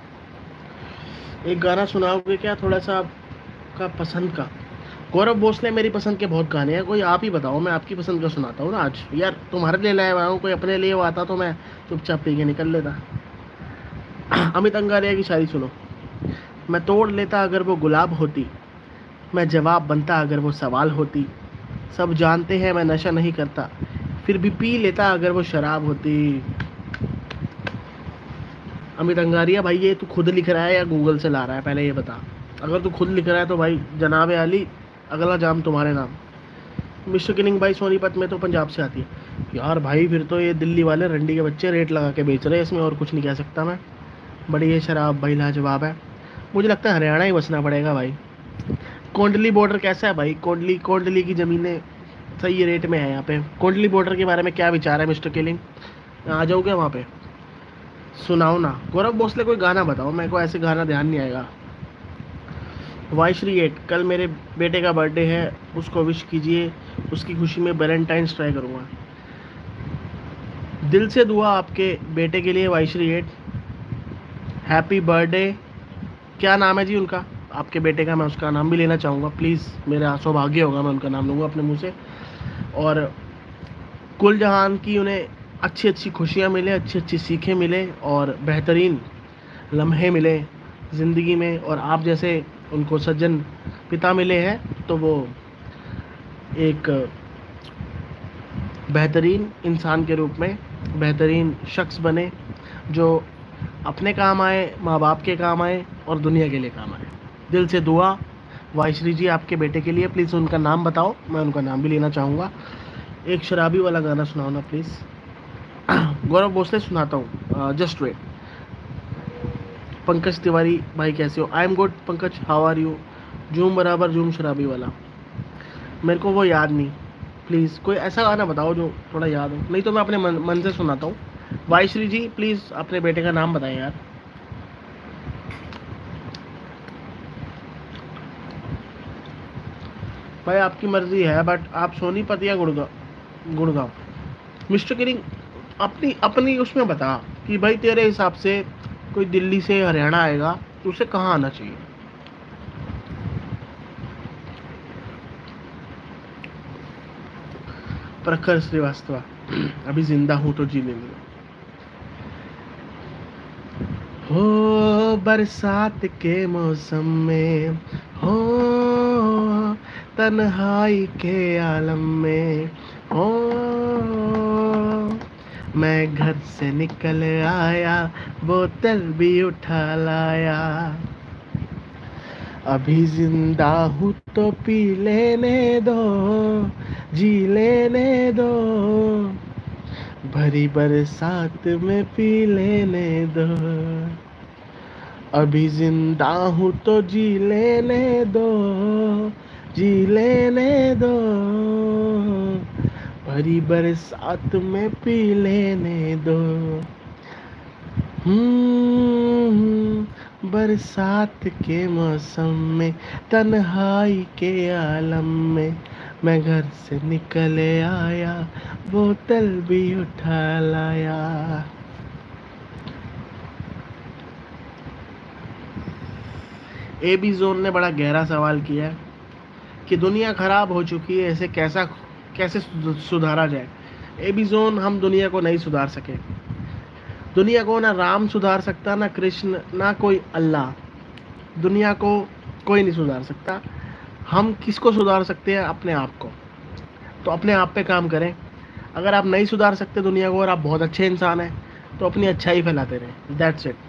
एक गाना सुनाओगे क्या थोड़ा सा आपका पसंद का? गौरव भोसले मेरी पसंद के बहुत गाने हैं, कोई आप ही बताओ, मैं आपकी पसंद का सुनाता हूँ ना आज। यार तुम्हारे लिए लाया हुआ हूँ, कोई अपने लिए वो आता तो मैं चुपचाप पी के निकल लेता। अमित अंगारिया की शायरी सुनो। मैं तोड़ लेता अगर वो गुलाब होती, मैं जवाब बनता अगर वो सवाल होती। सब जानते हैं मैं नशा नहीं करता, फिर भी पी लेता अगर वो शराब होती। अमित अंगारिया भाई, ये तू खुद लिख रहा है या गूगल से ला रहा है, पहले ये बता। अगर तू खुद लिख रहा है तो भाई जनाब अली, अगला जाम तुम्हारे नाम। मिस्टर किनिंग भाई सोनीपत में तो पंजाब से आती है। यार भाई फिर तो ये दिल्ली वाले रंडी के बच्चे रेट लगा के बेच रहे हैं इसमें, और कुछ नहीं कह सकता मैं। बड़ी ये शराब भाई लाजवाब है। मुझे लगता है हरियाणा ही बसना पड़ेगा भाई। कोंडली बॉर्डर कैसा है भाई? कोंडली की ज़मीनें सही रेट में है यहाँ पे। कोंडली बॉर्डर के बारे में क्या विचार है मिस्टर किलिंग? आ जाओगे वहाँ पे? सुनाओ ना। गौरव भोसले कोई गाना बताओ, मेरे को ऐसे गाना ध्यान नहीं आएगा। वाइश्री 8, कल मेरे बेटे का बर्थडे है, उसको विश कीजिए, उसकी खुशी में वैलेंटाइंस ट्राई करूँगा। दिल से दुआ आपके बेटे के लिए वाइश्री 8, हैप्पी बर्थडे। क्या नाम है जी उनका, आपके बेटे का? मैं उसका नाम भी लेना चाहूँगा प्लीज़, मेरा सौभाग्य होगा, मैं उनका नाम लूँगा अपने मुँह से। और कुल जहान की उन्हें अच्छी अच्छी खुशियाँ मिले, अच्छी अच्छी सीखें मिले और बेहतरीन लम्हे मिले ज़िंदगी में। और आप जैसे उनको सज्जन पिता मिले हैं तो वो एक बेहतरीन इंसान के रूप में बेहतरीन शख्स बने, जो अपने काम आए, माँ बाप के काम आए और दुनिया के लिए काम आए। दिल से दुआ वाइश्री जी आपके बेटे के लिए। प्लीज़ उनका नाम बताओ, मैं उनका नाम भी लेना चाहूँगा। एक शराबी वाला गाना सुनाओ ना प्लीज़। गौरव भोसले सुनाता हूँ, जस्ट वेट। पंकज तिवारी भाई कैसे हो? I am good Pankaj, how are you? Zoom बराबर जूम शराबी वाला, मेरे को वो याद नहीं। प्लीज़ कोई ऐसा गाना बताओ जो थोड़ा याद हो, नहीं तो मैं अपने मन से सुनाता हूँ। वाइश्री जी प्लीज़ अपने बेटे का नाम बताएं यार। भाई आपकी मर्ज़ी है, बट आप सोनीपत या गुड़गांव। मिस्टर किरिंग अपनी अपनी उसमें बता कि भाई तेरे हिसाब से कोई दिल्ली से हरियाणा आएगा तो उसे कहाँ आना चाहिए? प्रखर श्रीवास्तव, अभी जिंदा हूँ तो जीने दो। हो बरसात के मौसम में, हो तन्हाई के आलम में, हो मैं घर से निकल आया, बोतल भी उठा लाया। अभी जिंदा हूँ तो पी लेने दो, जी लेने दो, भरी बरसात में पी लेने दो। अभी जिंदा हूँ तो जी लेने दो, जी लेने दो, भरी बरसात में पी लेने दो। बरसात के मौसम में, तन्हाई के आलम में, मैं घर से निकल आया, बोतल भी उठा लाया। ए बी जोन ने बड़ा गहरा सवाल किया है कि दुनिया खराब हो चुकी है, इसे कैसे सुधारा जाए। ए बी जोन, हम दुनिया को नहीं सुधार सके। दुनिया को ना राम सुधार सकता, ना कृष्ण, ना कोई अल्लाह। दुनिया को कोई नहीं सुधार सकता। हम किसको सुधार सकते हैं? अपने आप को। तो अपने आप पे काम करें। अगर आप नहीं सुधार सकते दुनिया को और आप बहुत अच्छे इंसान हैं तो अपनी अच्छाई फैलाते रहें। That's it.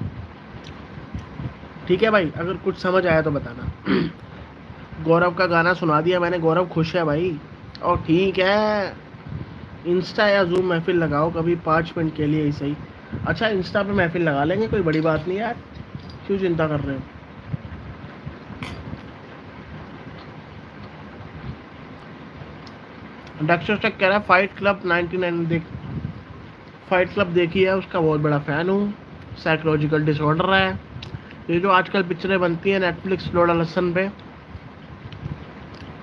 ठीक है भाई, अगर कुछ समझ आया तो बताना। गौरव का गाना सुना दिया मैंने, गौरव खुश है भाई। और ठीक है, इंस्टा या जूम महफिल लगाओ कभी 5 मिनट के लिए ही सही। अच्छा, इंस्टा पे महफिल लगा लेंगे, कोई बड़ी बात नहीं यार, क्यों चिंता कर रहे हो? डॉक्टर स्टक कह रहा है फाइट क्लब 99 फाइट क्लब देखी है, उसका बहुत बड़ा फ़ैन हूँ। साइकोलॉजिकल डिसऑर्डर है ये जो आजकल पिक्चरें बनती हैं नेटफ्लिक्स लोड़ा लसन पे,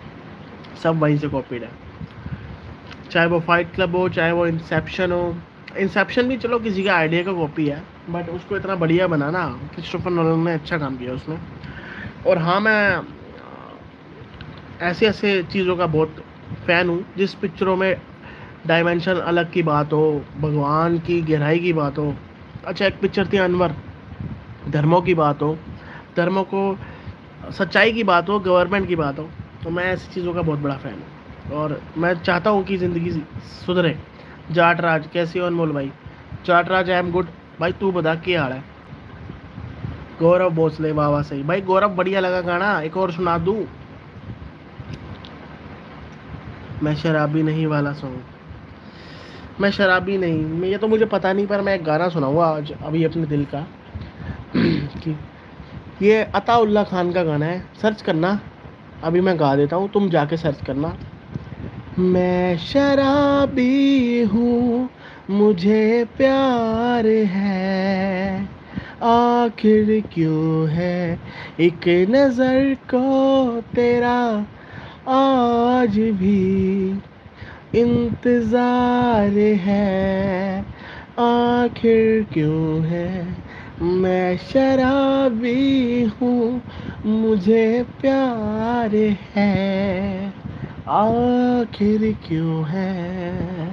सब वहीं से कॉपीड है। चाहे वो फाइट क्लब हो, चाहे वो इंसेप्शन हो, इंसेप्शन भी चलो किसी का आइडिया का कॉपी है, बट उसको इतना बढ़िया बनाना, क्रिस्टोफर नोलन ने अच्छा काम किया उसमें। और हाँ, मैं ऐसे ऐसे चीज़ों का बहुत फ़ैन हूँ जिस पिक्चरों में डायमेंशन अलग की बात हो, भगवान की गहराई की बात हो। अच्छा, एक पिक्चर थी अनवर, धर्मों की बात हो, धर्मों को सच्चाई की बात हो, गवर्नमेंट की बात हो। तो मैं ऐसी चीज़ों का बहुत बड़ा फ़ैन हूँ और मैं चाहता हूँ कि ज़िंदगी सुधरे। जाट राज कैसी हो अनमोल भाई? Jat Raj I am good भाई, तू बता क्या हाल है? गौरव भोसले, वाह वाह सही भाई। गौरव बढ़िया लगा गाना, एक और सुना दूँ? मैं शराबी नहीं वाला सॉन्ग, मैं शराबी नहीं, मैं ये तो मुझे पता नहीं, पर मैं एक गाना सुनाऊंगा आज अभी अपने दिल का कि ये अताउल्ला खान का गाना है, सर्च करना, अभी मैं गा देता हूँ, तुम जाके सर्च करना। मैं शराबी हूँ, मुझे प्यार है, आखिर क्यों है एक नज़र को तेरा आज भी इंतज़ार है, आखिर क्यों है। मैं शराबी हूँ, मुझे प्यार है, आखिर क्यों है।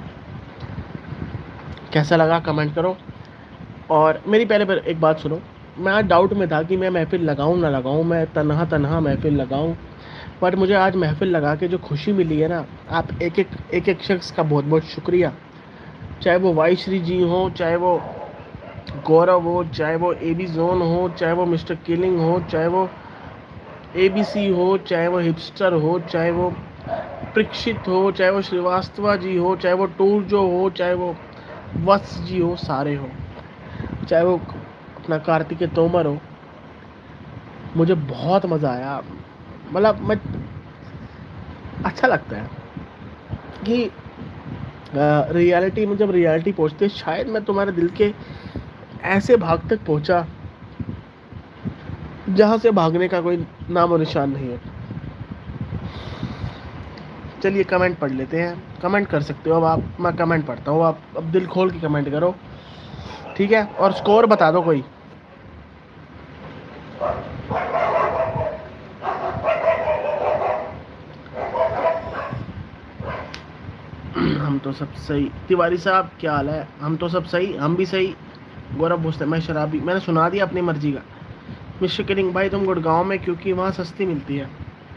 कैसा लगा कमेंट करो। और मेरी पहले पर एक बात सुनो, मैं आज डाउट में था कि मैं महफ़िल लगाऊं ना लगाऊं, मैं तन्हा तन्हा महफ़िल लगाऊं, बट मुझे आज महफ़िल लगा के जो खुशी मिली है ना, आप एक एक शख्स का बहुत बहुत शुक्रिया। चाहे वो वाई श्री जी हो, चाहे वो गौरव हो, चाहे वो AB जोन हो, चाहे वो मिस्टर किलिंग हो, चाहे वो ABC हो, चाहे वो हिपस्टर हो, चाहे वो प्रीक्षित हो, चाहे वो श्रीवास्तवा जी हो, चाहे वो टूर जो हो, चाहे वो वत्स जी हो, सारे हो, चाहे वो अपना कार्तिकेय तोमर हो, मुझे बहुत मज़ा आया। मतलब मैं अच्छा लगता है कि रियलिटी में, जब रियलिटी पहुंचती है, शायद मैं तुम्हारे दिल के ऐसे भाग तक पहुंचा जहां से भागने का कोई नाम और निशान नहीं है। चलिए कमेंट पढ़ लेते हैं, कमेंट कर सकते हो अब आप, मैं कमेंट पढ़ता हूँ, आप अब दिल खोल के कमेंट करो, ठीक है? और स्कोर बता दो कोई। हम तो सब सही। तिवारी साहब क्या हाल है? हम तो सब सही, हम भी सही। गौरव भोसले, मैं शराबी, मैंने सुना दिया अपनी मर्जी का। मिस्टर किलिंग भाई, तुम गुड़गांव में, क्योंकि वहाँ सस्ती मिलती है।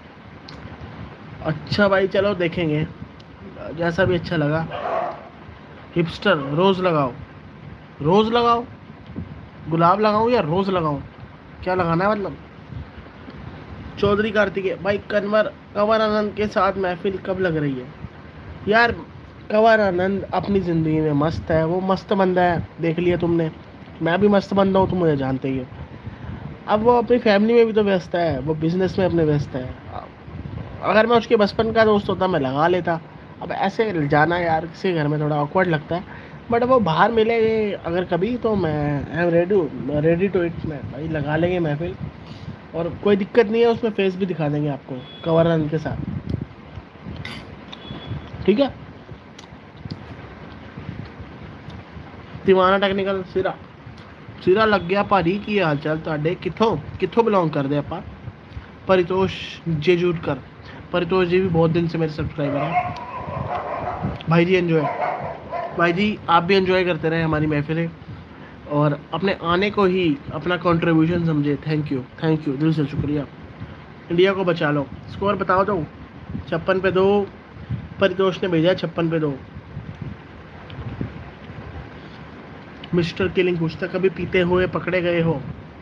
अच्छा भाई, चलो देखेंगे, जैसा भी अच्छा लगा। हिपस्टर, रोज़ लगाओ, रोज़ लगाओ, गुलाब लगाऊं या रोज़ लगाऊं, क्या लगाना है मतलब? चौधरी कार्तिकेय भाई, कंवर आनंद के साथ महफिल कब लग रही है? यार कंवर आनंद अपनी ज़िंदगी में मस्त है, वो मस्त बंदा है, देख लिया तुमने। मैं भी मस्त बंदा हूँ, तुम मुझे जानते ही हो। अब वो अपनी फैमिली में भी तो व्यस्त है, वो बिज़नेस में अपने व्यस्त है। अगर मैं उसके बचपन का दोस्त होता मैं लगा लेता। अब ऐसे जाना यार किसी घर में थोड़ा ऑकवर्ड लगता है, बट वो बाहर मिले अगर कभी तो मैं I am ready to it, मैं भाई लगा लेंगे महफिल, और कोई दिक्कत नहीं है, उसमें फेस भी दिखा देंगे आपको कंवर आनंद के साथ, ठीक है? दीवाना टेक्निकल सिरा सिरा लग गया भाजी, की हाल चाल ਤੁਹਾਡੇ? कितों बिलोंग करते ਆਪਾਂ? परितोष जेजूटकर, परितोष जी भी बहुत दिन से मेरे सब्सक्राइबर हैं। भाई जी एंजॉय, भाई जी आप भी एंजॉय करते रहे हमारी महफिलें, और अपने आने को ही अपना कंट्रीब्यूशन समझे। थैंक यू, दिल से शुक्रिया। इंडिया को बचा लो। स्कोर बताओ तो। 56 पे 2 परितोष ने भेजा है, 56 पे 2। मिस्टर किलिंग पूछता, कभी पीते हुए पकड़े गए हो?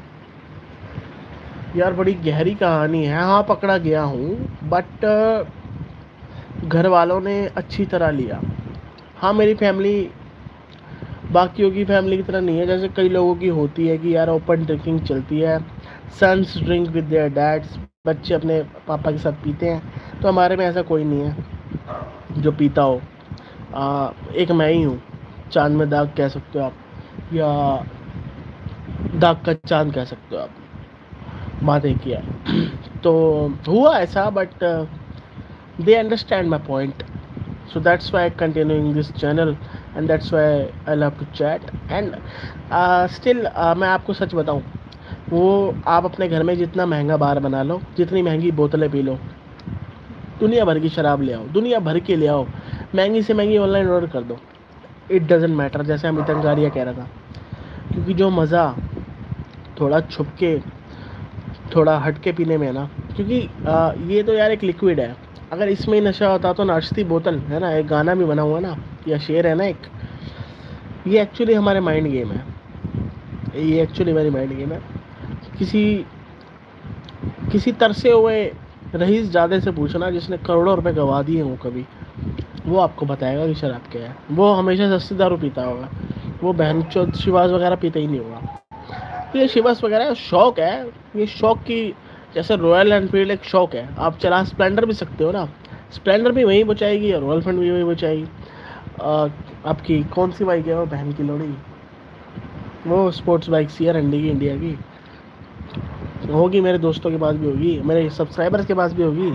यार बड़ी गहरी कहानी है। हाँ पकड़ा गया हूँ, बट घर वालों ने अच्छी तरह लिया। हाँ मेरी फैमिली बाकियों की फैमिली की तरह नहीं है, जैसे कई लोगों की होती है कि यार ओपन ड्रिंकिंग चलती है, sons drink with their dads, बच्चे अपने पापा के साथ पीते हैं। तो हमारे में ऐसा कोई नहीं है जो पीता हो। एक मैं ही हूँ, चांद में दाग कह सकते हो आप, या दाग का चांद कह सकते हो आप, बात एक ही है। तो हुआ ऐसा, but they understand my point, so that's why I continuing this channel and that's why I love to chat and still मैं आपको सच बताऊं, वो आप अपने घर में जितना महंगा बार बना लो, जितनी महंगी बोतलें पी लो, दुनिया भर की शराब ले आओ, दुनिया भर के ले आओ, महंगी से महंगी ऑनलाइन ऑर्डर कर दो, इट डजेंट मैटर, जैसे अमित अंगारिया कह रहा था। क्योंकि जो मज़ा थोड़ा छुप के, थोड़ा हट के पीने में है ना, क्योंकि ये तो यार एक लिक्विड है, अगर इसमें ही नशा होता तो नाचती बोतल है ना, एक गाना भी बना हुआ ना, या शेर है ना एक, ये एक्चुअली हमारे माइंड गेम है, ये एक्चुअली हमारी माइंड गेम है। किसी तरसे हुए रईस ज़्यादा से पूछना जिसने करोड़ों रुपए गवा दिए हों कभी, वो आपको बताएगा कि शराब क्या है। वो हमेशा सस्ती दारू पीता होगा, वो बहन चौथ शिवास वगैरह पीता ही नहीं होगा। ये शिवास वगैरह शौक है, ये शौक की जैसे रॉयल एनफील्ड एक शौक है, आप चला स्प्लेंडर भी सकते हो ना, स्प्लेंडर भी वहीं बचाएगी और रॉयल एनफील्ड भी वहीं बचाएगी। आपकी कौन सी बाइक है वो बहन की लोड़ी, वो स्पोर्ट्स बाइक सी है रंडी की, इंडिया की होगी, मेरे दोस्तों के पास भी होगी, मेरे सब्सक्राइबर्स के पास भी होगी।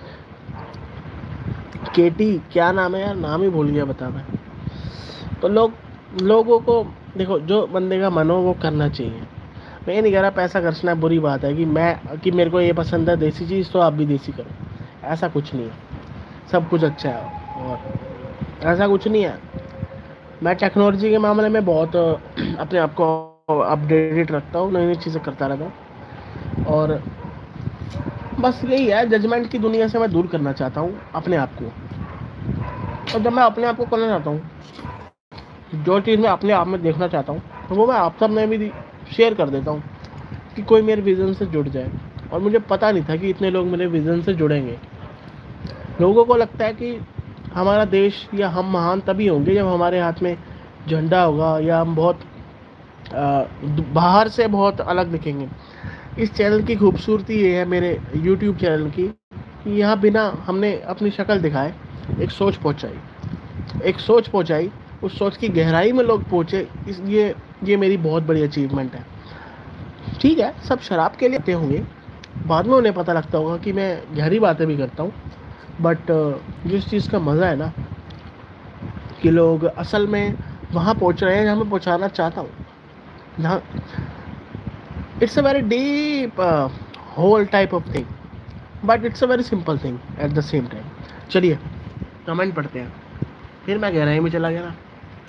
केटी क्या नाम है यार, नाम ही भूल गया बता मैं। तो लोगों को देखो, जो बंदे का मन हो वो करना चाहिए। मैं ये नहीं कह रहा पैसा खर्चना बुरी बात है, कि मेरे को ये पसंद है देसी चीज़ तो आप भी देसी करो, ऐसा कुछ नहीं है, सब कुछ अच्छा है और ऐसा कुछ नहीं है। मैं टेक्नोलॉजी के मामले में बहुत अपने आप को अपडेटेड रखता हूँ, नई नई चीज़ें करता रहता हूँ, और बस यही है, जजमेंट की दुनिया से मैं दूर करना चाहता हूँ अपने आप को। और जब मैं अपने आप को करना चाहता हूँ, जो चीज़ मैं अपने आप में देखना चाहता हूँ, तो वो मैं आप सब में भी शेयर कर देता हूँ कि कोई मेरे विज़न से जुड़ जाए। और मुझे पता नहीं था कि इतने लोग मेरे विज़न से जुड़ेंगे। लोगों को लगता है कि हमारा देश या हम महान तभी होंगे जब हमारे हाथ में झंडा होगा, या हम बहुत बाहर से बहुत अलग दिखेंगे। इस चैनल की खूबसूरती ये है, मेरे YouTube चैनल की, कि यहाँ बिना हमने अपनी शक्ल दिखाए एक सोच पहुँचाई, उस सोच की गहराई में लोग पहुँचे, इसलिए ये मेरी बहुत बड़ी अचीवमेंट है। ठीक है, सब शराब के लिए आते होंगे, बाद में उन्हें पता लगता होगा कि मैं गहरी बातें भी करता हूँ, बट जिस चीज़ का मज़ा है ना, कि लोग असल में वहाँ पहुँच रहे हैं जहाँ मैं पहुँचाना चाहता हूँ, जहाँ it's a very deep whole type of thing, but it's a very simple thing at the same time। चलिए कमेंट पढ़ते हैं, फिर मैं गहराई में चला गया ना।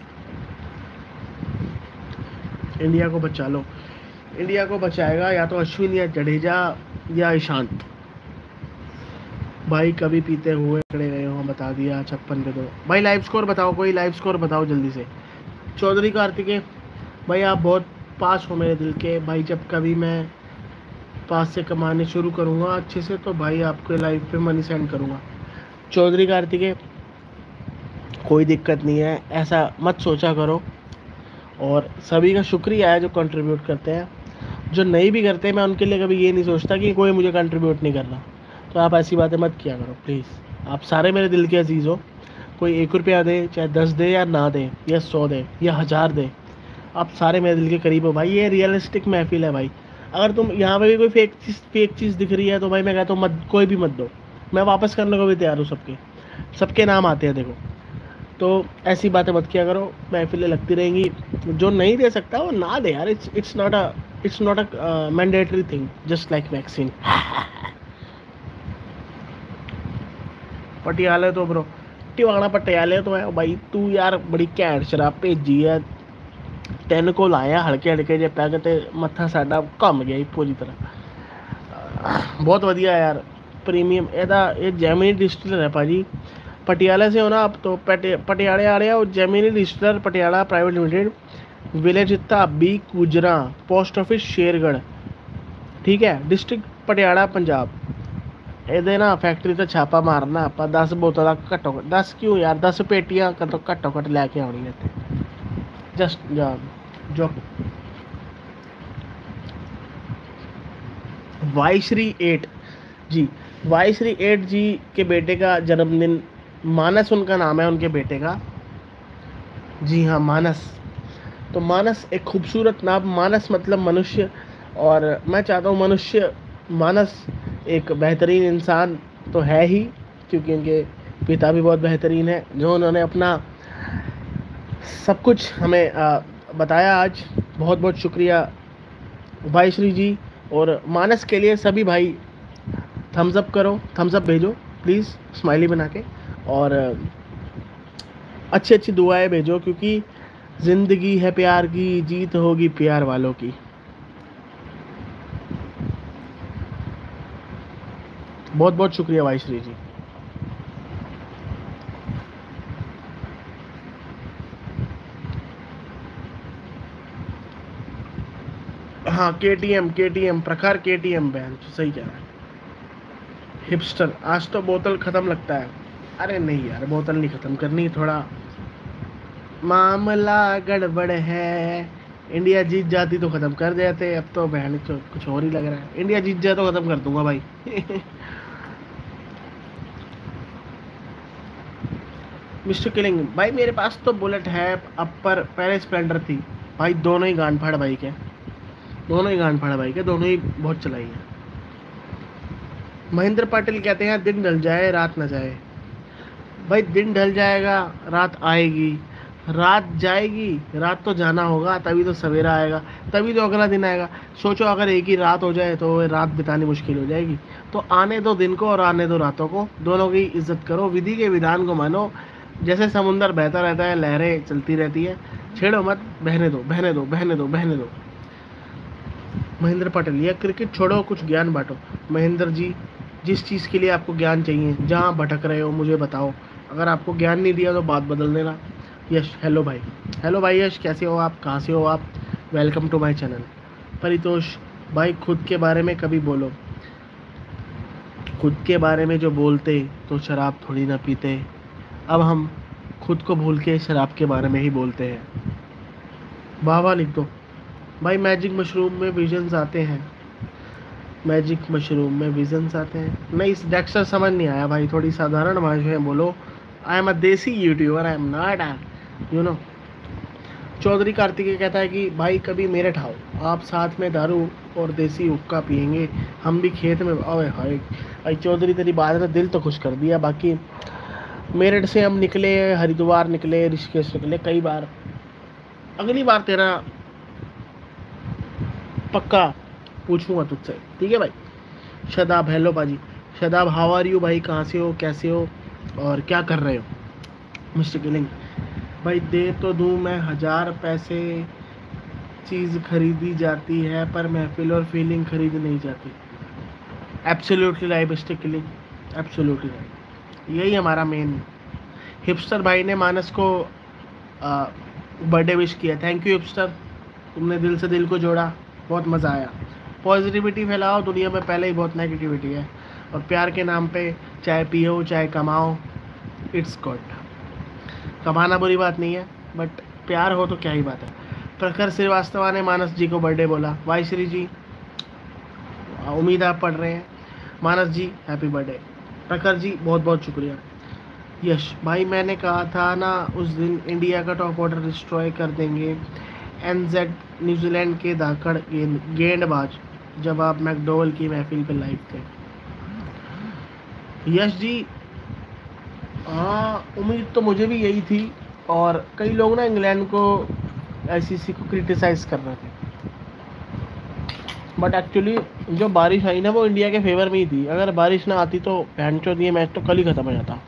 इंडिया को बचा लो, इंडिया को बचाएगा या तो अश्विन या जडेजा या ईशांत। भाई कभी पीते हुए खड़े गए हो, बता दिया 56 पे। दो भाई लाइव स्कोर बताओ, कोई लाइव स्कोर बताओ जल्दी से। चौधरी कार्तिकेय भाई आप बहुत पास हो मेरे दिल के भाई, जब कभी मैं पास से कमाने शुरू करूँगा अच्छे से तो भाई आपके लाइव पे मनी सेंड करूँगा। चौधरी कार्तिकेय कोई दिक्कत नहीं है, ऐसा मत सोचा करो। और सभी का शुक्रिया है जो कंट्रीब्यूट करते हैं, जो नहीं भी करते मैं उनके लिए कभी ये नहीं सोचता कि कोई मुझे कंट्रीब्यूट नहीं कर रहा। तो आप ऐसी बातें मत किया करो प्लीज़। आप सारे मेरे दिल के अजीज़ हो, कोई 1 रुपया दे, चाहे 10 दे या ना दे, या 100 दे या 1000 दे, आप सारे मेरे दिल के करीब हो भाई। ये रियलिस्टिक महफिल है भाई। अगर तुम यहाँ पे भी कोई फेक चीज़ दिख रही है तो भाई मैं कहता हूँ मत, कोई भी मत दो, मैं वापस करने को भी तैयार हूँ। सबके नाम आते हैं देखो। तो ऐसी बातें मत किया करो, महफिलें लगती रहेंगी। जो नहीं दे सकता वो ना दे यार, it's not a mandatory thing, just like vaccine. पटियाले तो ब्रो, टिवाणा पटियाले तो है भाई। तू यार बड़ी घैंट शराब भेजी है, 10 को लाया हल्के हल्के जे पैग ते मत्था साडा घम गया पूरी तरह। बहुत वधिया यार, प्रीमियम ये जैमिनी डिस्टिलर है भाजी। पटियाला से हो ना आप तो पटियाले आ रहे हो। Gemini distiller Patiala private limited, village Dhabi Gujra, post office Shergarh, ठीक है, डिस्ट्रिक्ट पटियाला पंजाब। ਇਹਦੇ ਨਾ फैक्ट्री ਤੇ छापा मारना ਆਪਾਂ 10 बोतल घट्टो घट 10 क्यों यार 10 पेटियां घट्टो घट लैके आनी है जस्ट जो वाईश्री 8 जी, वाईश्री 8 जी के बेटे का जन्मदिन, मानस उनका नाम है, उनके बेटे का। जी हाँ मानस। तो मानस एक खूबसूरत नाम, मानस मतलब मनुष्य, और मैं चाहता हूँ मनुष्य मानस एक बेहतरीन इंसान तो है ही, क्योंकि उनके पिता भी बहुत बेहतरीन है, जो उन्होंने अपना सब कुछ हमें बताया आज। बहुत बहुत शुक्रिया भाई श्री जी। और मानस के लिए सभी भाई थम्स अप करो, थम्स अप भेजो प्लीज़ स्माइली बना के, और अच्छी अच्छी दुआएं भेजो, क्योंकि ज़िंदगी है प्यार की, जीत होगी प्यार वालों की। बहुत बहुत शुक्रिया भाई श्री जी। हाँ KTM प्रखर KTM बहन सही कह रहा है। हिपस्टर आज तो बोतल ख़त्म लगता है। अरे नहीं यार, बोतल नहीं ख़त्म करनी, थोड़ा मामला गड़बड़ है। इंडिया जीत जाती तो ख़त्म कर देते, अब तो बहन कुछ और ही लग रहा है। इंडिया जीत जाए तो ख़त्म कर दूंगा भाई। मिस्टर किलिंग भाई, मेरे पास तो बुलेट है, अब पर पहले स्प्लेंडर थी भाई। दोनों ही गांड फाड़ बाइक है, दोनों ही गांड फाड़ बाइक है, दोनों ही बहुत चलाई है। महेंद्र पाटिल कहते हैं दिन ढल जाए रात ना जाए। भाई दिन ढल जाएगा, रात आएगी, रात जाएगी, रात तो जाना होगा, तभी तो सवेरा आएगा, तभी तो अगला दिन आएगा। सोचो अगर एक ही रात हो जाए तो रात बितानी मुश्किल हो जाएगी। तो आने दो दिन को और आने दो रातों को, दोनों की इज्जत करो, विधि के विधान को मानो। जैसे समुंदर बहता रहता है, लहरें चलती रहती है, छेड़ो मत, बहने दो बहने दो बहने दो बहने दो। महेंद्र पटेल, यह क्रिकेट छोड़ो, कुछ ज्ञान बांटो। महेंद्र जी, जिस चीज़ के लिए आपको ज्ञान चाहिए, जहाँ भटक रहे हो मुझे बताओ। अगर आपको ज्ञान नहीं दिया तो बात बदल देना। यश, हेलो भाई, हेलो भाई यश, कैसे हो आप, कहाँ से हो आप? Welcome to my channel. Paritosh भाई, खुद के बारे में कभी बोलो। खुद के बारे में जो बोलते तो शराब थोड़ी ना पीते। अब हम खुद को भूल के शराब के बारे में ही बोलते हैं। वाह वाह लिख दो भाई। मैजिक मशरूम में विजन्स आते हैं, मैजिक मशरूम में विजन्स आते हैं। नहीं, इस डेक्स्टर समझ नहीं आया भाई, थोड़ी साधारण भाषा में बोलो। आई am a desi youtuber, I am not you know. Chaudhary Kartikeya कहता है कि भाई कभी मेरठ आओ, आप साथ में दारू और देसी हुक्का पियेंगे, हम भी खेत में। ओए हाय भाई चौधरी, तेरी बात ने दिल तो खुश कर दिया। बाकी मेरठ से हम निकले, हरिद्वार निकले, ऋषिकेश निकले कई बार। अगली बार तेरा पक्का पूछूंगा तुझसे, ठीक है भाई। शदाब, हेलो बाजी। शदाब, हाउ आर यू भाई, कहाँ से हो, कैसे हो और क्या कर रहे हो? मिस्टर किलिंग भाई, दे तो दूँ मैं 1000 पैसे, चीज़ खरीदी जाती है पर महफिल और फीलिंग खरीद नहीं जाती। Absolutely right mister killing, absolutely right. यही हमारा मेन। हिपस्टर भाई ने मानस को बर्थडे विश किया। थैंक यू हिपस्टर, तुमने दिल से दिल को जोड़ा, बहुत मज़ा आया। पॉजिटिविटी फैलाओ, दुनिया में पहले ही बहुत नेगेटिविटी है, और प्यार के नाम पे चाहे पियो चाहे कमाओ, इट्स गुड। कमाना बुरी बात नहीं है, बट प्यार हो तो क्या ही बात है। प्रखर श्रीवास्तव ने मानस जी को बर्थडे बोला। वाई श्री जी, उम्मीद आप पढ़ रहे हैं। Manas ji happy birthday. प्रखर जी बहुत बहुत शुक्रिया। यश भाई, मैंने कहा था ना उस दिन इंडिया का टॉप ऑर्डर डिस्ट्रॉय कर देंगे। NZ न्यूजीलैंड के धाकड़ गेंदबाज, जब आप मैकडोवल की महफिल पे लाइव थे। यश जी, हाँ उम्मीद तो मुझे भी यही थी, और कई लोग ना इंग्लैंड को, ICC को क्रिटिसाइज कर रहे थे, बट एक्चुअली जो बारिश आई ना वो इंडिया के फेवर में ही थी। अगर बारिश ना आती तो भैंचोद ये मैच तो कल ही खत्म हो जाता।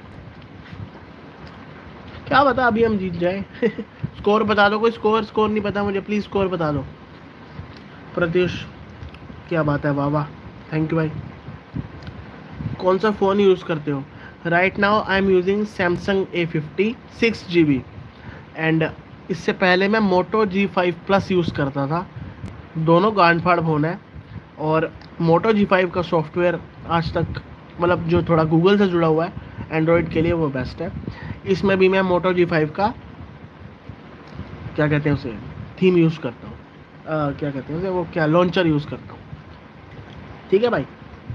क्या बता, अभी हम जीत जाए। स्कोर बता दो, कोई स्कोर नहीं पता मुझे, प्लीज़ स्कोर बता दो। प्रत्युष, क्या बात है, वाह वाह, थैंक यू भाई। कौन सा फ़ोन यूज़ करते हो? Right now I am using Samsung A50 6GB, and इससे पहले मैं मोटो G5 प्लस यूज़ करता था। दोनों गांड फाड़ फ़ोन है, और मोटो G5 का सॉफ्टवेयर आज तक, मतलब जो थोड़ा गूगल से जुड़ा हुआ है एंड्रॉयड के लिए, वो बेस्ट है। इसमें भी मैं मोटो G5 का क्या कहते हैं उसे, थीम यूज़ करता हूँ, क्या कहते हैं उसे, वो क्या लॉन्चर यूज़ करता हूँ, ठीक है भाई।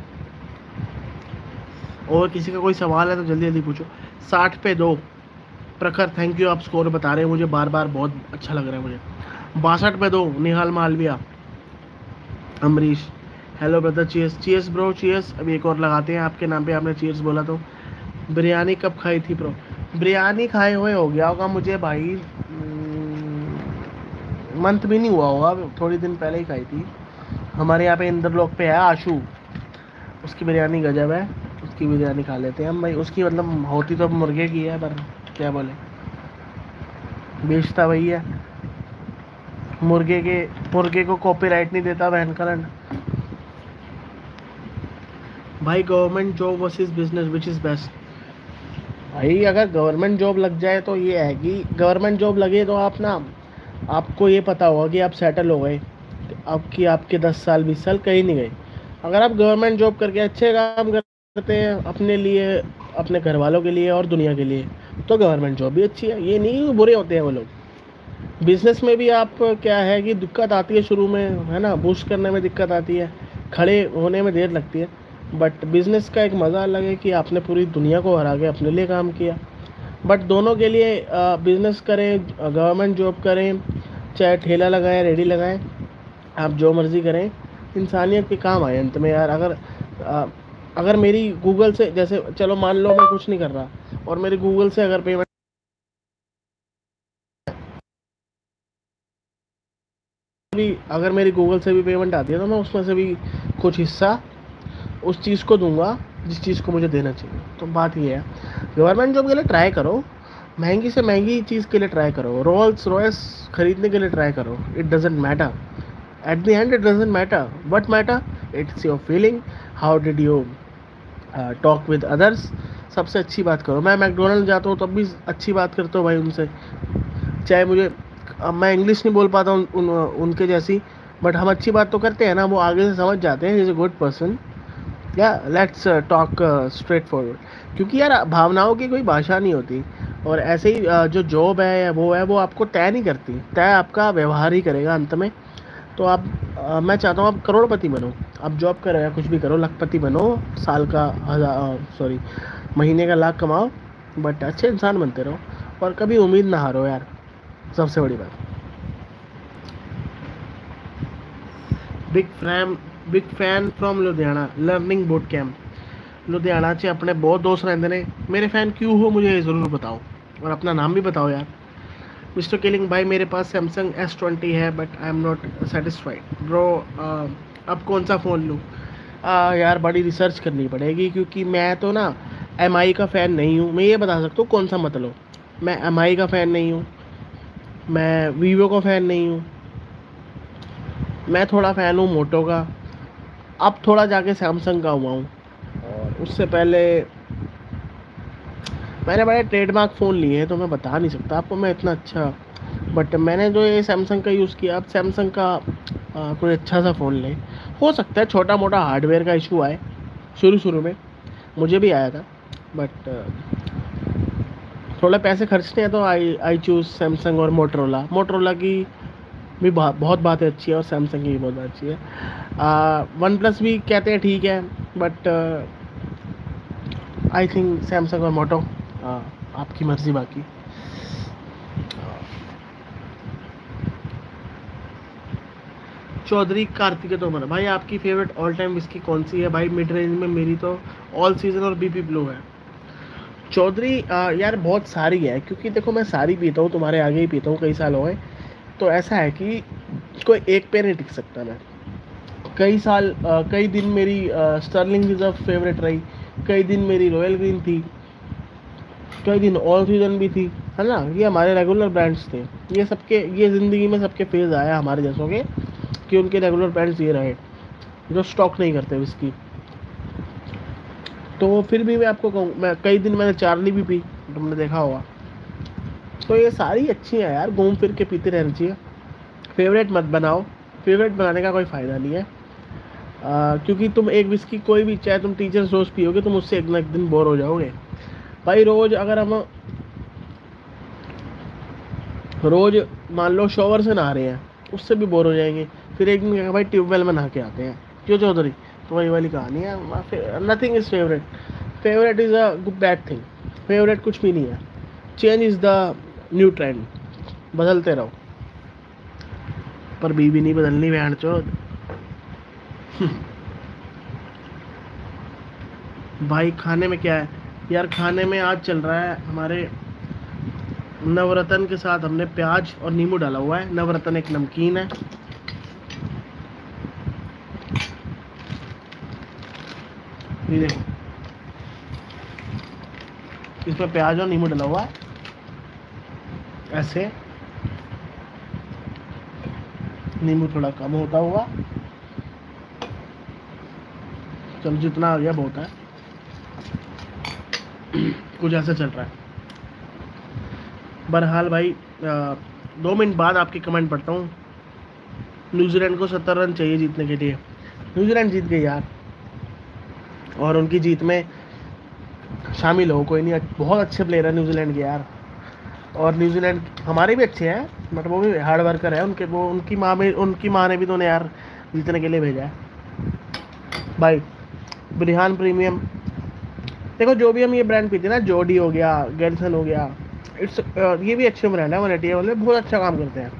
और किसी का कोई सवाल है तो जल्दी जल्दी पूछो। 60 पे 2। प्रखर, थैंक यू, आप स्कोर बता रहे हैं मुझे बार बार, बहुत अच्छा लग रहा है मुझे। 62 पे 2। Nihal Malviya. Amrish, hello brother, cheers. Cheers bro, cheers. अभी एक और लगाते हैं आपके नाम पे, आपने चीयर्स बोला तो। बिरयानी कब खाई थी ब्रो? बिरयानी खाए हुए हो गया होगा मुझे भाई मंथ भी नहीं हुआ होगा, थोड़ी दिन पहले ही खाई थी। हमारे यहाँ पे इंद्रलोक पे है आशू, उसकी बिरयानी गजब है, उसकी बिरयानी खा लेते हैं हम भाई। उसकी मतलब होती तो मुर्गे की है, पर क्या बोले, बेचता वही है। मुर्गे को कॉपीराइट नहीं देता बहन करण। भाई government job versus business which is best? भाई अगर गवर्नमेंट जॉब लग जाए तो ये है कि गवर्नमेंट जॉब लगे तो आप ना, आपको ये पता होगा कि आप सेटल हो गए, आपकी आपके 10 साल 20 साल कहीं नहीं गए। अगर आप गवर्नमेंट जॉब करके अच्छे काम करते हैं अपने लिए, अपने घर वालों के लिए और दुनिया के लिए, तो गवर्नमेंट जॉब भी अच्छी है। ये नहीं बुरे होते हैं वो लोग। बिजनेस में भी आप क्या है कि दिक्कत आती है शुरू में, है ना, बूस्ट करने में दिक्कत आती है, खड़े होने में देर लगती है। बट बिज़नेस का एक मज़ा अलग है कि आपने पूरी दुनिया को हरा के अपने लिए काम किया। बट दोनों के लिए बिज़नेस करें, गवर्नमेंट जॉब करें, चाहे ठेला लगाएं, रेडी लगाएं, आप जो मर्ज़ी करें, इंसानियत के काम आए अंत में यार। अगर मेरी गूगल से, जैसे चलो मान लो मैं कुछ नहीं कर रहा और मेरी गूगल से अगर पेमेंट भी, अगर मेरी गूगल से भी पेमेंट आती है तो मैं उसमें से भी कुछ हिस्सा उस चीज़ को दूंगा जिस चीज़ को मुझे देना चाहिए। तो बात ये है, गवर्नमेंट जॉब के लिए ट्राई करो, महंगी से महंगी चीज़ के लिए ट्राई करो, रोल्स रॉयस खरीदने के लिए ट्राई करो, it doesn't matter, at the end it doesn't matter, what matter it's your feeling, how did you talk with others. सबसे अच्छी बात करो। मैं मैकडोनल्ड जाता हूँ तब भी अच्छी बात करता हूँ भाई उनसे, चाहे मुझे, अब मैं इंग्लिश नहीं बोल पाता हूँ उनके जैसी, बट हम अच्छी बात तो करते हैं ना, वो आगे से समझ जाते हैं, इज़ अ गुड पर्सन, या लेट्स टॉक स्ट्रेट फॉरवर्ड। क्योंकि यार भावनाओं की कोई भाषा नहीं होती। और ऐसे ही जो जॉब है या वो है, वो आपको तय नहीं करती, तय आपका व्यवहार ही करेगा अंत में। तो आप मैं चाहता हूँ आप करोड़पति बनो, आप जॉब करो या कुछ भी करो, लखपति बनो, साल का सॉरी महीने का लाख कमाओ, बट अच्छे इंसान बनते रहो और कभी उम्मीद ना हारो यार, सबसे बड़ी बात। Big fan from Ludhiana learning boot camp. Ludhiana से अपने बहुत दोस्त रहते हैं, मेरे फ़ैन क्यों हो मुझे ज़रूर बताओ, और अपना नाम भी बताओ यार। मिस्टर किलिंग भाई मेरे पास सैमसंग S20 है but I am not satisfied bro. अब कौन सा फ़ोन लूँ? यार बड़ी रिसर्च करनी पड़ेगी, क्योंकि मैं तो ना MI का फ़ैन नहीं हूँ। मैं ये बता सकता हूँ कौन सा मत लो, मैं MI का फ़ैन नहीं हूँ, मैं वीवो का फ़ैन नहीं हूँ, मैं थोड़ा फ़ैन हूँ मोटो का, अब थोड़ा जाके सैमसंग का हुआ हूँ। और उससे पहले मैंने बड़े ट्रेडमार्क फ़ोन लिए हैं तो मैं बता नहीं सकता आपको मैं इतना अच्छा, बट मैंने जो ये सैमसंग का यूज़ किया, अब सैमसंग का कोई अच्छा सा फ़ोन ले। हो सकता है छोटा मोटा हार्डवेयर का इशू आए, शुरू में मुझे भी आया था, बट थोड़े पैसे खर्चने हैं तो आई चूज़ सैमसंग और मोटरोला की भी बहुत बातें अच्छी है और सैमसंग की भी बहुत अच्छी है। वन प्लस भी कहते हैं ठीक है, बट आई थिंक सैमसंग और मोटो, आपकी मर्ज़ी बाकी। चौधरी कार्तिक तोमर भाई आपकी फेवरेट ऑल टाइम विस्की कौन सी है? भाई मिड रेंज में मेरी तो ऑल सीज़न और BP ब्लू है। चौधरी यार बहुत सारी है, क्योंकि देखो मैं सारी पीता हूँ, तुम्हारे आगे ही पीता हूँ, कई साल हो गए। तो ऐसा है कि कोई एक पे नहीं टिक सकता मैं। कई साल कई दिन मेरी स्टर्लिंग रिजर्व फेवरेट रही, कई दिन मेरी रॉयल ग्रीन थी, कई दिन ऑल सीजन भी थी, है ना। ये हमारे रेगुलर ब्रांड्स थे। ये सबके, ये ज़िंदगी में सबके फेज़ आया हमारे जैसों के कि उनके रेगुलर ब्रांड्स ये रहे जो स्टॉक नहीं करते विस्की। तो फिर भी मैं आपको कहूँ, मैं कई दिन मैंने चार्ली भी पी, तुमने देखा होगा। तो ये सारी अच्छी हैं यार, घूम फिर के पीते रहना चाहिए। फेवरेट मत बनाओ, फेवरेट बनाने का कोई फ़ायदा नहीं है। क्योंकि तुम एक विस्की कोई भी, चाहे तुम टीचर्स रोज़ पियोगे, तुम उससे एक ना एक दिन बोर हो जाओगे भाई। रोज़ अगर हम रोज़ मान लो शॉवर से नहा रहे हैं, उससे भी बोर हो जाएंगे। फिर एक दिन कहेंगे भाई ट्यूबवेल में नहा के आते हैं, क्यों चौधरी? तो वही वाली कहानी है। Nothing is favourite, favourite is a bad thing. Favourite कुछ भी नहीं है, change is the new trend, बदलते रहो, पर बीवी नहीं बदलनी बहन चोद। भाई खाने में क्या है यार? खाने में आज चल रहा है हमारे नवरत्न के साथ हमने प्याज और नींबू डाला हुआ है। नवरत्न एक नमकीन है। ये देखो, इसमें प्याज और नींबू डाला हुआ है ऐसे। नींबू थोड़ा कम होता हुआ, चलो जितना आ गया बहुत है। कुछ ऐसा चल रहा है। बहरहाल भाई 2 मिनट बाद आपके कमेंट पढ़ता हूँ। न्यूजीलैंड को 70 रन चाहिए जीतने के लिए। न्यूजीलैंड जीत गई यार, और उनकी जीत में शामिल हो कोई नहीं। बहुत अच्छे प्लेयर है न्यूजीलैंड के यार, और न्यूजीलैंड हमारे भी अच्छे हैं, बट वो भी हार्ड वर्कर है। उनकी माँ ने भी तो उन्हें यार जीतने के लिए भेजा है भाई। ब्रिहान प्रीमियम देखो, जो भी हम ये ब्रांड पीते हैं ना, जोडी हो गया, गैल्सन हो गया, ये भी अच्छे ब्रांड है। 180 वाले बहुत अच्छा काम करते हैं।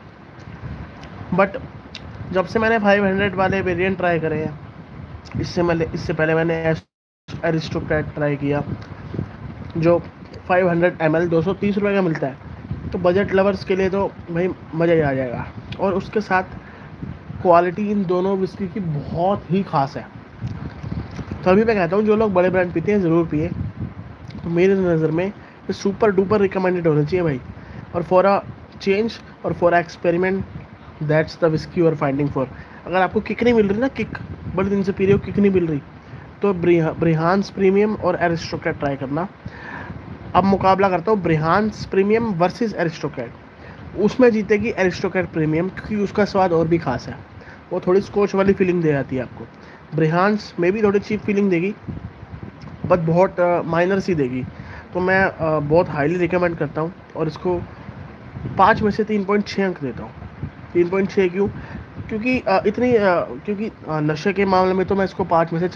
बट जब से मैंने 500 वाले वेरिएंट ट्राई करे हैं, इससे पहले मैंने एरिस्टोक्रेट ट्राई किया, जो 500 ml 230 रुपये का मिलता है। तो बजट लवर्स के लिए तो भाई मज़ा ही आ जाएगा। और उसके साथ क्वालिटी इन दोनों विस्की की बहुत ही ख़ास है। तभी मैं कहता हूँ जो लोग बड़े ब्रांड पीते हैं ज़रूर पिए। तो मेरे नज़र में ये सुपर डुपर रिकमेंडेड होना चाहिए भाई। और फॉर अ चेंज और for a experiment, that's the whisky you are finding for. अगर आपको किक नहीं मिल रही ना, किक बड़े दिन से पी रहे हो, किक नहीं मिल रही, तो ब्रिहान्स प्रीमियम और एरिस्टोक्रेट ट्राई करना। अब मुकाबला करता हूँ ब्रिहान्स प्रीमियम वर्सेस एरिस्टोक्रेट। उसमें जीतेगी एरिस्टोक्रेट प्रीमियम, क्योंकि उसका स्वाद और भी खास है। वो थोड़ी स्कॉच वाली फीलिंग दे जाती है आपको। ब्रिहान्स में भी थोड़ी चीप फीलिंग देगी, बट बहुत माइनर सी देगी। तो मैं बहुत हाईली रिकमेंड करता हूँ, और इसको 5 में से 3.6 अंक देता हूँ। 3.6 क्यों? क्योंकि क्योंकि नशे के मामले में तो मैं इसको 5 में से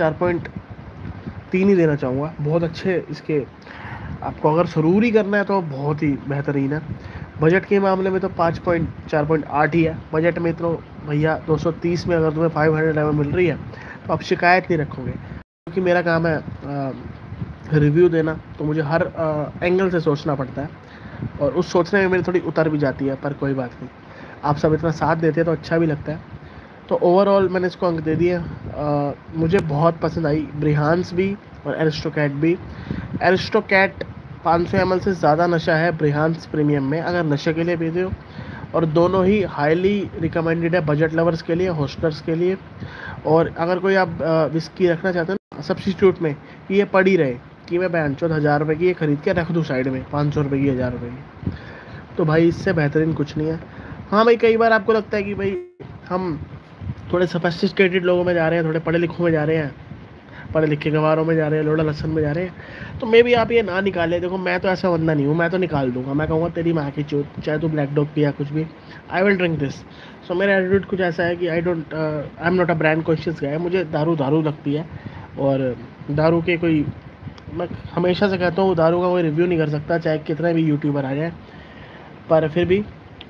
4.3 ही देना चाहूँगा। बहुत अच्छे इसके, आपको अगर ज़रूरी करना है तो बहुत ही बेहतरीन है। बजट के मामले में तो 4.8 ही है। बजट में तो भैया 230 में अगर तुम्हें 500 ml मिल रही है तो आप शिकायत नहीं रखोगे। क्योंकि मेरा काम है रिव्यू देना, तो मुझे हर एंगल से सोचना पड़ता है, और उस सोचने में मेरी थोड़ी उतर भी जाती है। पर कोई बात नहीं, आप सब इतना साथ देते हैं तो अच्छा भी लगता है। तो ओवरऑल मैंने इसको अंक दे दिए। मुझे बहुत पसंद आई ब्रिहान्स भी और एरिस्टोक्रेट भी। एरिस्टोक्रेट 500 ml से ज़्यादा नशा है ब्रिहान्स प्रीमियम में, अगर नशे के लिए पीते हो। और दोनों ही हाईली रिकमेंडेड है बजट लवर्स के लिए, होस्टर्स के लिए। और अगर कोई आप विस्की रखना चाहते हैं ना सब्सिट्यूट में, कि ये पड़ी रहे कि मैं 1000 रुपये की ये ख़रीद के रख दूँ साइड में, 500 रुपये की, 1000 रुपये की, तो भाई इससे बेहतरीन कुछ नहीं है। हाँ भाई, कई बार आपको लगता है कि भाई हम थोड़े सोफिस्टिकेटेड लोगों में जा रहे हैं, थोड़े पढ़े लिखों में जा रहे हैं, पढ़े लिखे गंवारों में जा रहे हैं, लोड़ा लहसन में जा रहे हैं, तो मे भी आप ये ना निकालें। देखो मैं तो ऐसा बंदा नहीं हूँ, मैं तो निकाल दूंगा। मैं कहूँगा तेरी माँ की चोट, चाहे तू ब्लैक डॉग पिया कुछ भी, I will drink this. So मेरा एटीट्यूड कुछ ऐसा है कि I am not a brand conscious guy. मुझे दारू लगती है, और दारू के कोई, मैं हमेशा से कहता हूँ दारू का कोई रिव्यू नहीं कर सकता, चाहे कितने भी यूट्यूबर आ जाए। पर फिर भी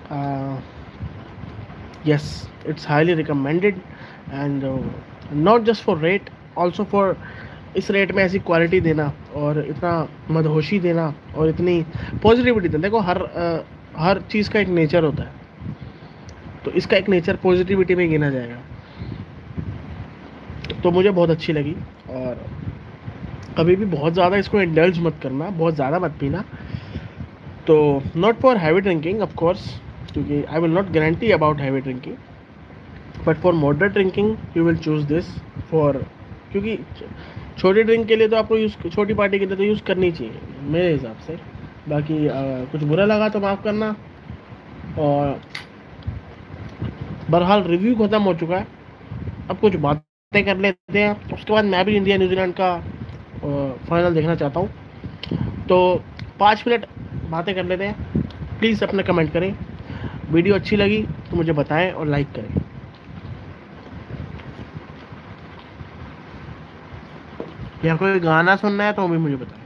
yes, it's highly recommended, and not just for rate, also for इस रेट में ऐसी क्वालिटी देना, और इतना मदहोशी देना, और इतनी पॉजिटिविटी देना। देखो हर चीज़ का एक नेचर होता है, तो इसका एक नेचर पॉजिटिविटी में गिना जाएगा। तो मुझे बहुत अच्छी लगी। और कभी भी बहुत ज़्यादा इसको इंडल्ज मत करना, बहुत ज़्यादा मत पीना। तो not for heavy drinking of course, क्योंकि I will not guarantee about heavy drinking, but for moderate drinking you will choose this for, क्योंकि छोटी ड्रिंक के लिए तो आपको छोटी पार्टी के लिए तो यूज़ करनी चाहिए मेरे हिसाब से। बाकी कुछ बुरा लगा तो माफ़ करना। और बहरहाल रिव्यू ख़त्म हो चुका है, अब कुछ बातें कर लेते हैं। उसके बाद मैं भी इंडिया न्यूजीलैंड का फाइनल देखना चाहता हूँ। तो 5 मिनट बातें कर लेते हैं। प्लीज़ अपने कमेंट करें, वीडियो अच्छी लगी तो मुझे बताएं और लाइक करें। या कोई गाना सुनना है तो भी मुझे बताएं।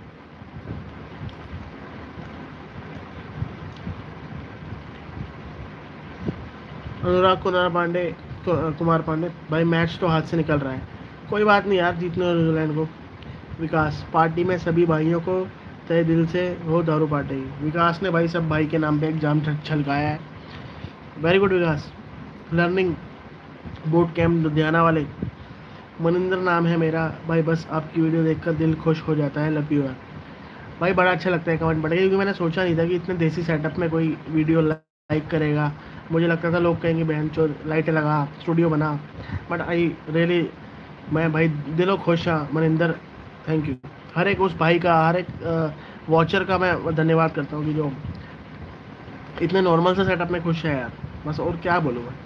अनुराग कुमार पांडे भाई, मैच तो हाथ से निकल रहा है। कोई बात नहीं यार, जीतने न्यूजीलैंड को। विकास पार्टी में सभी भाइयों को तय दिल से वो दारू पाटेगी। विकास ने भाई सब भाई के नाम पे एग्जाम छलकाया है। Very good Vikas. Learning boot camp Ludhiana वाले। मनिंदर नाम है मेरा भाई। बस आपकी वीडियो देखकर दिल खुश हो जाता है। लव यू यार भाई। बड़ा अच्छा लगता है कमेंट पढ़ेगा, क्योंकि मैंने सोचा नहीं था कि इतने देसी सेटअप में कोई वीडियो लाइक करेगा। मुझे लगता था लोग कहेंगे बहन चोर लाइटें लगा स्टूडियो बना, बट आई रियली मैं भाई दिलों खुश हाँ मनिंदर। थैंक यू हर एक उस भाई का, हर एक वॉचर का मैं धन्यवाद करता हूँ कि जो इतने नॉर्मल सा सेटअप में खुश है यार। बस और क्या बोलूँ मैं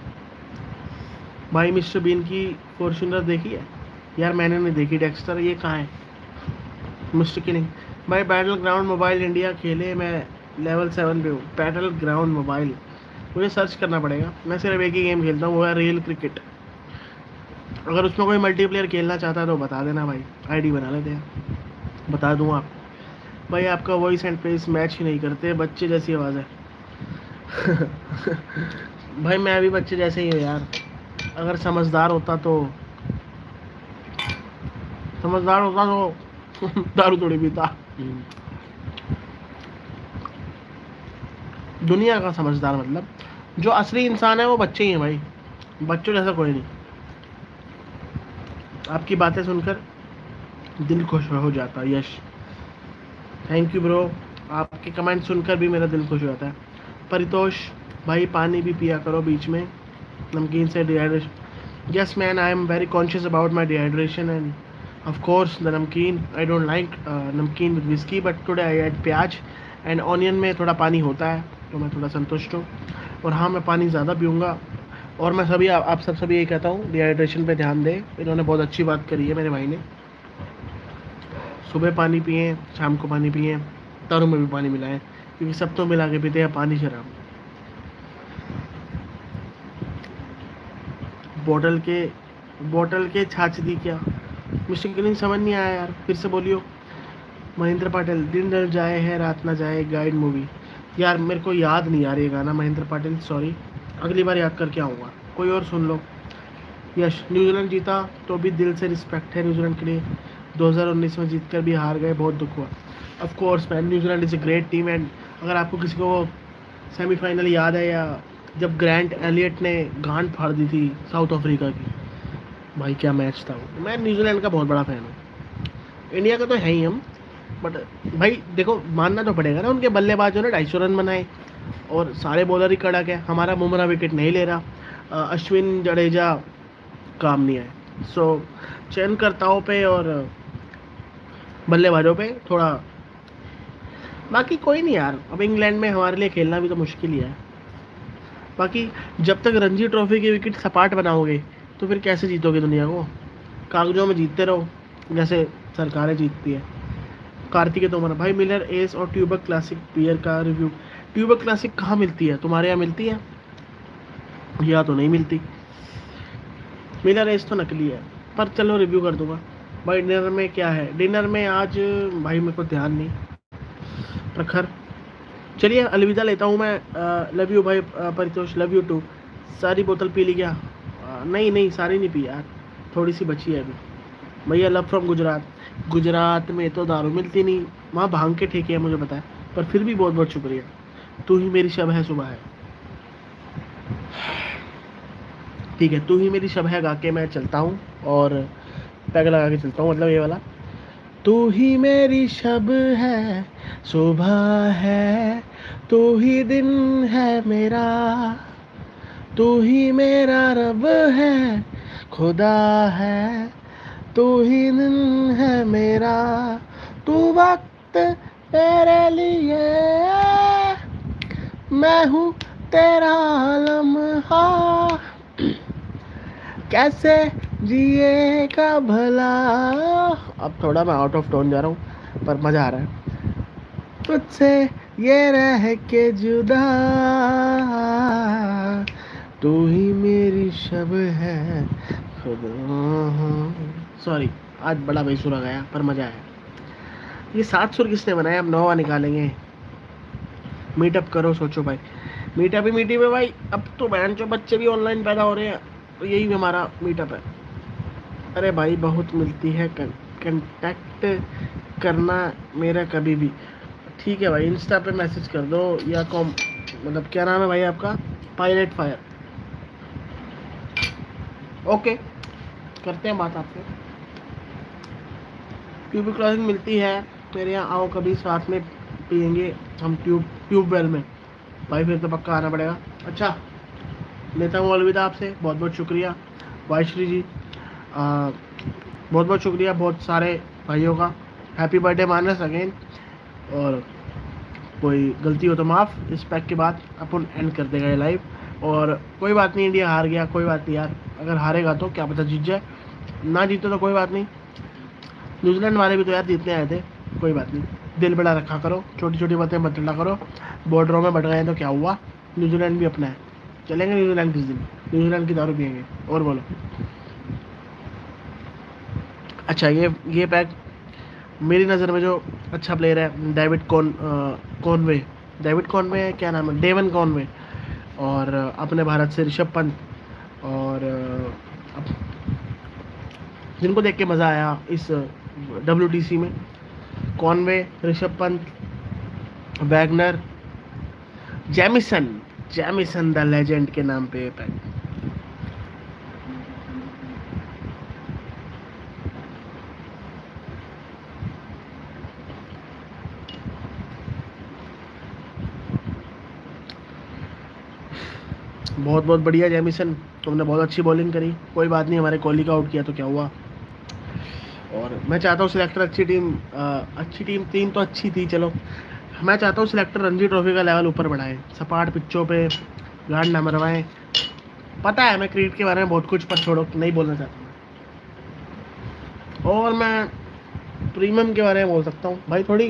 भाई। मिस्टर बीन की फॉर्च्यूनर देखी है यार? मैंने नहीं देखी। डेक्स्टर ये कहाँ है? मिस्टर किलिंग भाई। बैटल ग्राउंड मोबाइल इंडिया खेले, मैं लेवल 7 पे हूँ। बैटल ग्राउंड मोबाइल मुझे सर्च करना पड़ेगा। मैं सिर्फ एक ही गेम खेलता हूँ, वो है रियल क्रिकेट। अगर उसमें कोई मल्टीप्लेयर खेलना चाहता है तो बता देना भाई, आईडी बना लेते हैं, बता दूँ आप भाई। आपका वॉइस एंड फेस मैच ही नहीं करते, बच्चे जैसी आवाज़ है। भाई मैं भी बच्चे जैसे ही हूँ यार। अगर समझदार होता तो दारू थोड़ी पीता। दुनिया का समझदार मतलब जो असली इंसान है वो बच्चे ही हैं भाई। बच्चों जैसा कोई नहीं। आपकी बातें सुनकर दिल खुश हो जाता। Yash thank you bro. आपके कमेंट सुनकर भी मेरा दिल खुश हो जाता है। परितोष भाई पानी भी पिया करो बीच में, नमकीन से dehydration. Yes man, I am very conscious about my dehydration and of course the namkeen. I don't like namkeen with whisky, but today I add pyaaz and onion में थोड़ा पानी होता है, तो मैं थोड़ा संतुष्ट हूँ। और हाँ, मैं पानी ज़्यादा पीऊँगा। और मैं सभी आप सबसे भी यही कहता हूँ, डिहाइड्रेशन पे ध्यान दें। इन्होंने बहुत अच्छी बात करी है मेरे भाई ने। सुबह पानी पिए, शाम को पानी पिए, तारों में भी पानी मिलाएं, क्योंकि सब तो मिला के पीते हैं पानी शराब। बोतल के छाछ दी क्या? मिस्टर किलिंग समझ नहीं आया यार, फिर से बोलियो। महेंद्र पाटिल दिन ढल जाए है रात ना जाए गाइड मूवी। यार मेरे को याद नहीं आ रही है गाना महेंद्र पाटिल, सॉरी, अगली बार याद करके आऊँगा। कोई और सुन लो। यश न्यूजीलैंड जीता तो भी दिल से रिस्पेक्ट है न्यूजीलैंड के लिए। 2019 में जीतकर भी हार गए, बहुत दुख हुआ। Of course man, New Zealand is a great team. And अगर आपको किसी को सेमीफाइनल याद है, या जब ग्रैंट एलियट ने गांड फाड़ दी थी साउथ अफ्रीका की, भाई क्या मैच था वो। मैं न्यूजीलैंड का बहुत बड़ा फ़ैन हूँ। इंडिया का तो है ही हम, बट भाई देखो मानना तो पड़ेगा ना, उनके बल्लेबाजों ने 250 रन बनाए और सारे बॉलर ही कड़क है। हमारा बुमराह विकेट नहीं ले रहा, अश्विन जडेजा काम नहीं आए। सो चयनकर्ताओं पे और बल्लेबाजों पे थोड़ा, बाकी कोई नहीं यार। अब इंग्लैंड में हमारे लिए खेलना भी तो मुश्किल ही है। बाकी जब तक रणजी ट्रॉफी की विकेट सपाट बनाओगे तो फिर कैसे जीतोगे दुनिया को? कागजों में जीतते रहो जैसे सरकारें जीतती है। कार्तिकेय तोमर भाई, मिलर एस और ट्यूबर क्लासिक बियर का रिव्यू। ट्यूबर क्लासिक कहाँ मिलती है? तुम्हारे यहाँ मिलती है या तो नहीं मिलती। मिलर एस तो नकली है, पर चलो रिव्यू कर दूंगा। भाई डिनर में क्या है? डिनर में आज भाई मेरे को ध्यान नहीं, प्रखर। चलिए अलविदा लेता हूँ मैं। लव यू भाई परितोष, लव यू टू। सारी बोतल पी ली क्या? नहीं सारी नहीं पी यार, थोड़ी सी बची है अभी। भैया लव फ्रॉम गुजरात। गुजरात में तो दारू मिलती नहीं, वहाँ भांग के ठेके हैं मुझे पता है, पर फिर भी बहुत बहुत शुक्रिया। तू ही मेरी शब है सुबह है, ठीक है, तू ही मेरी शब है गा के मैं चलता हूँ और पैग लगा के चलता हूँ, मतलब ये वाला। तू ही मेरी शब है सुबह है, तू ही दिन है मेरा, तू ही मेरा रब है खुदा है, तू ही दिन है मेरा, तू वक्त तेरे लिए, मैं हूँ तेरा लम्हा, कैसे जिएगा भला। अब थोड़ा मैं आउट ऑफ टोन जा रहा हूँ पर मज़ा आ रहा है। तुझसे ये रह के जुदा, तू ही मेरी शब है खुदा। सॉरी आज बड़ा बेसुरा गया पर मज़ा आया। ये 7 सुर किसने बनाया? अब 9वां निकालेंगे। मीटअप करो, सोचो भाई। मीटअप ही मीटिंग है भाई। अब तो बहन जो बच्चे भी ऑनलाइन पैदा हो रहे हैं, तो यही हमारा मीटअप है। अरे भाई बहुत मिलती है कंटेक्ट करना मेरा कभी भी। ठीक है भाई, इंस्टा पे मैसेज कर दो या कॉम, मतलब क्या नाम है भाई आपका? Pilot fire. ओके, करते हैं बात आपसे। ट्यूब क्रॉसिंग मिलती है मेरे यहाँ, आओ कभी साथ में पियेंगे हम ट्यूबवेल में भाई, फिर तो पक्का आना पड़ेगा। अच्छा, लेता हूँ अलविदा आपसे, बहुत बहुत शुक्रिया वायश्री जी, बहुत बहुत शुक्रिया बहुत सारे भाइयों का। हैप्पी बर्थडे मानस अगेन, और कोई गलती हो तो माफ़। इस पैक के बाद अपन एंड कर देगा ये लाइव, और कोई बात नहीं, इंडिया हार गया, कोई बात नहीं यार, अगर हारेगा तो क्या पता जीत जाए, ना जीते तो कोई बात नहीं। न्यूजीलैंड वाले भी तो यार जीतने आए थे, कोई बात नहीं, दिल बड़ा रखा करो, छोटी छोटी बातें मत लड़ा करो। बॉर्डरों में बढ़ गए तो क्या हुआ, न्यूजीलैंड भी अपना है, चलेंगे न्यूजीलैंड किस दिन, न्यूजीलैंड की दारू पियेंगे। और बोलो। अच्छा, ये पैक मेरी नज़र में जो अच्छा प्लेयर है डेविड कॉनवे, डेविड कॉनवे, क्या नाम है, डेवन कॉनवे, और अपने भारत से ऋषभ पंत, और जिनको देख के मज़ा आया इस WTC में, Conway, Rishabh Pant, Wagner, Jamieson the legend के नाम पे पैक। बहुत बहुत बढ़िया जैमिसन, तुमने बहुत अच्छी बॉलिंग करी, कोई बात नहीं, हमारे कोहली का आउट किया तो क्या हुआ। और मैं चाहता हूँ सिलेक्टर अच्छी टीम तो अच्छी थी, चलो मैं चाहता हूँ सिलेक्टर रणजी ट्रॉफी का लेवल ऊपर बढ़ाएं, सपाट पिच्चों पे गांड ना मरवाएं। पता है मैं क्रिकेट के बारे में बहुत कुछ, पर छोड़ो, नहीं बोलना चाहता मैं। और मैं प्रीमियम के बारे में बोल सकता हूँ भाई, थोड़ी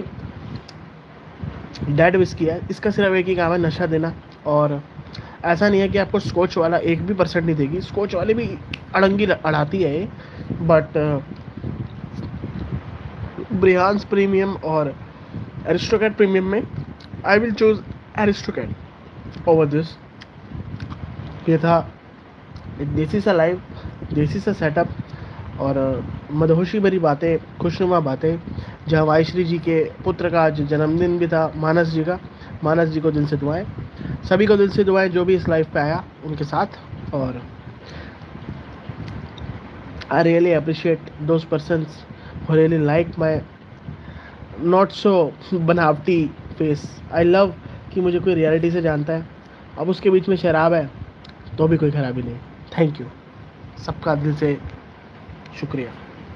डेड विस्की है, इसका सिर्फ एक ही काम है, नशा देना। और ऐसा नहीं है कि आपको स्कॉच वाला 1% नहीं देगी, स्कॉच वाली भी अड़ंगी अड़ाती है, बट ब्रिहांस प्रीमियम और एरिस्टोक्रेट प्रीमियम में I will choose aristocrat over this. ये था एक देसी सा लाइव, देसी सा सेटअप, और मदहोशी भरी बातें, खुशनुमा बातें, जहाँ वायश्री जी के पुत्र का आज जन्मदिन भी था, मानस जी का। मानस जी को दिल से दुआएं, सभी को दिल से दुआएं जो भी इस लाइव पे आया उनके साथ। और I really appreciate those persons who really like my not so बनावटी फेस। आई लव कि मुझे कोई रियलिटी से जानता है, अब उसके बीच में शराब है तो भी कोई खराबी नहीं। थैंक यू, सबका दिल से शुक्रिया।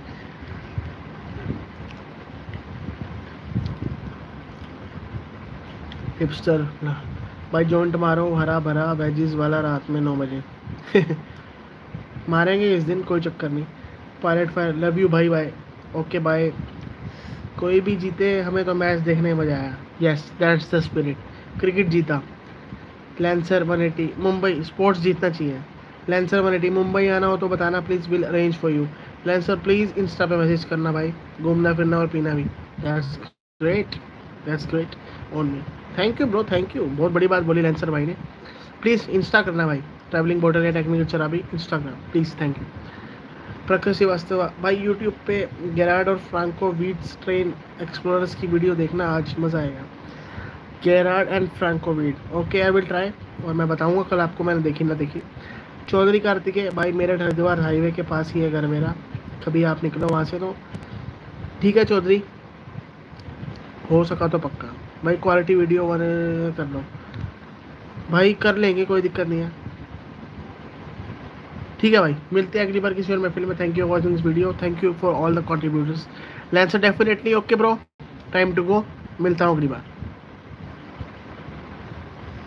हिपस्टर भाई, जॉइंट मारो हरा भरा वेजिस वाला रात में 9 बजे मारेंगे इस दिन, कोई चक्कर नहीं। पायलट फायर, लव यू भाई, बाय, ओके बाय। कोई भी जीते, हमें तो मैच देखने में मजा आया। Yes, that's the spirit. Cricket जीता, लैंसर 180 मुंबई, स्पोर्ट्स जीतना चाहिए। लैंसर 180 मुंबई आना हो तो बताना please, will arrange for you. Lancer please insta पे मैसेज करना भाई, घूमना फिरना और पीना भी। That's great on me. Thank you bro, thank you, बहुत बड़ी बात बोली लैंसर भाई ने। प्लीज़ इंस्टा करना भाई, ट्रैवलिंग बॉर्डर या टेक्निकल शराबी, instagram please, thank you. Prakash Srivastava भाई, यूट्यूब पे गेरार्ड और फ्रांको वीड्स ट्रेन एक्सप्लोरर्स की वीडियो देखना, आज मज़ा आएगा। Gerard and Franco weed, okay I will try, और मैं बताऊंगा कल आपको मैंने देखी ना देखी। चौधरी कार्तिकेय भाई, मेरठ हरिद्वार हाईवे के पास ही है घर मेरा, कभी आप निकलो वहाँ से तो ठीक है चौधरी, हो सका तो पक्का भाई। क्वालिटी वीडियो कर लो भाई, कर लेंगे, कोई दिक्कत नहीं है। ठीक है भाई, मिलते हैं अगली बार किसी और महफिल में। Thank you for watching this video, thank you for all the contributors. Lancer definitely okay bro, time to go, मिलता हूँ अगली बार।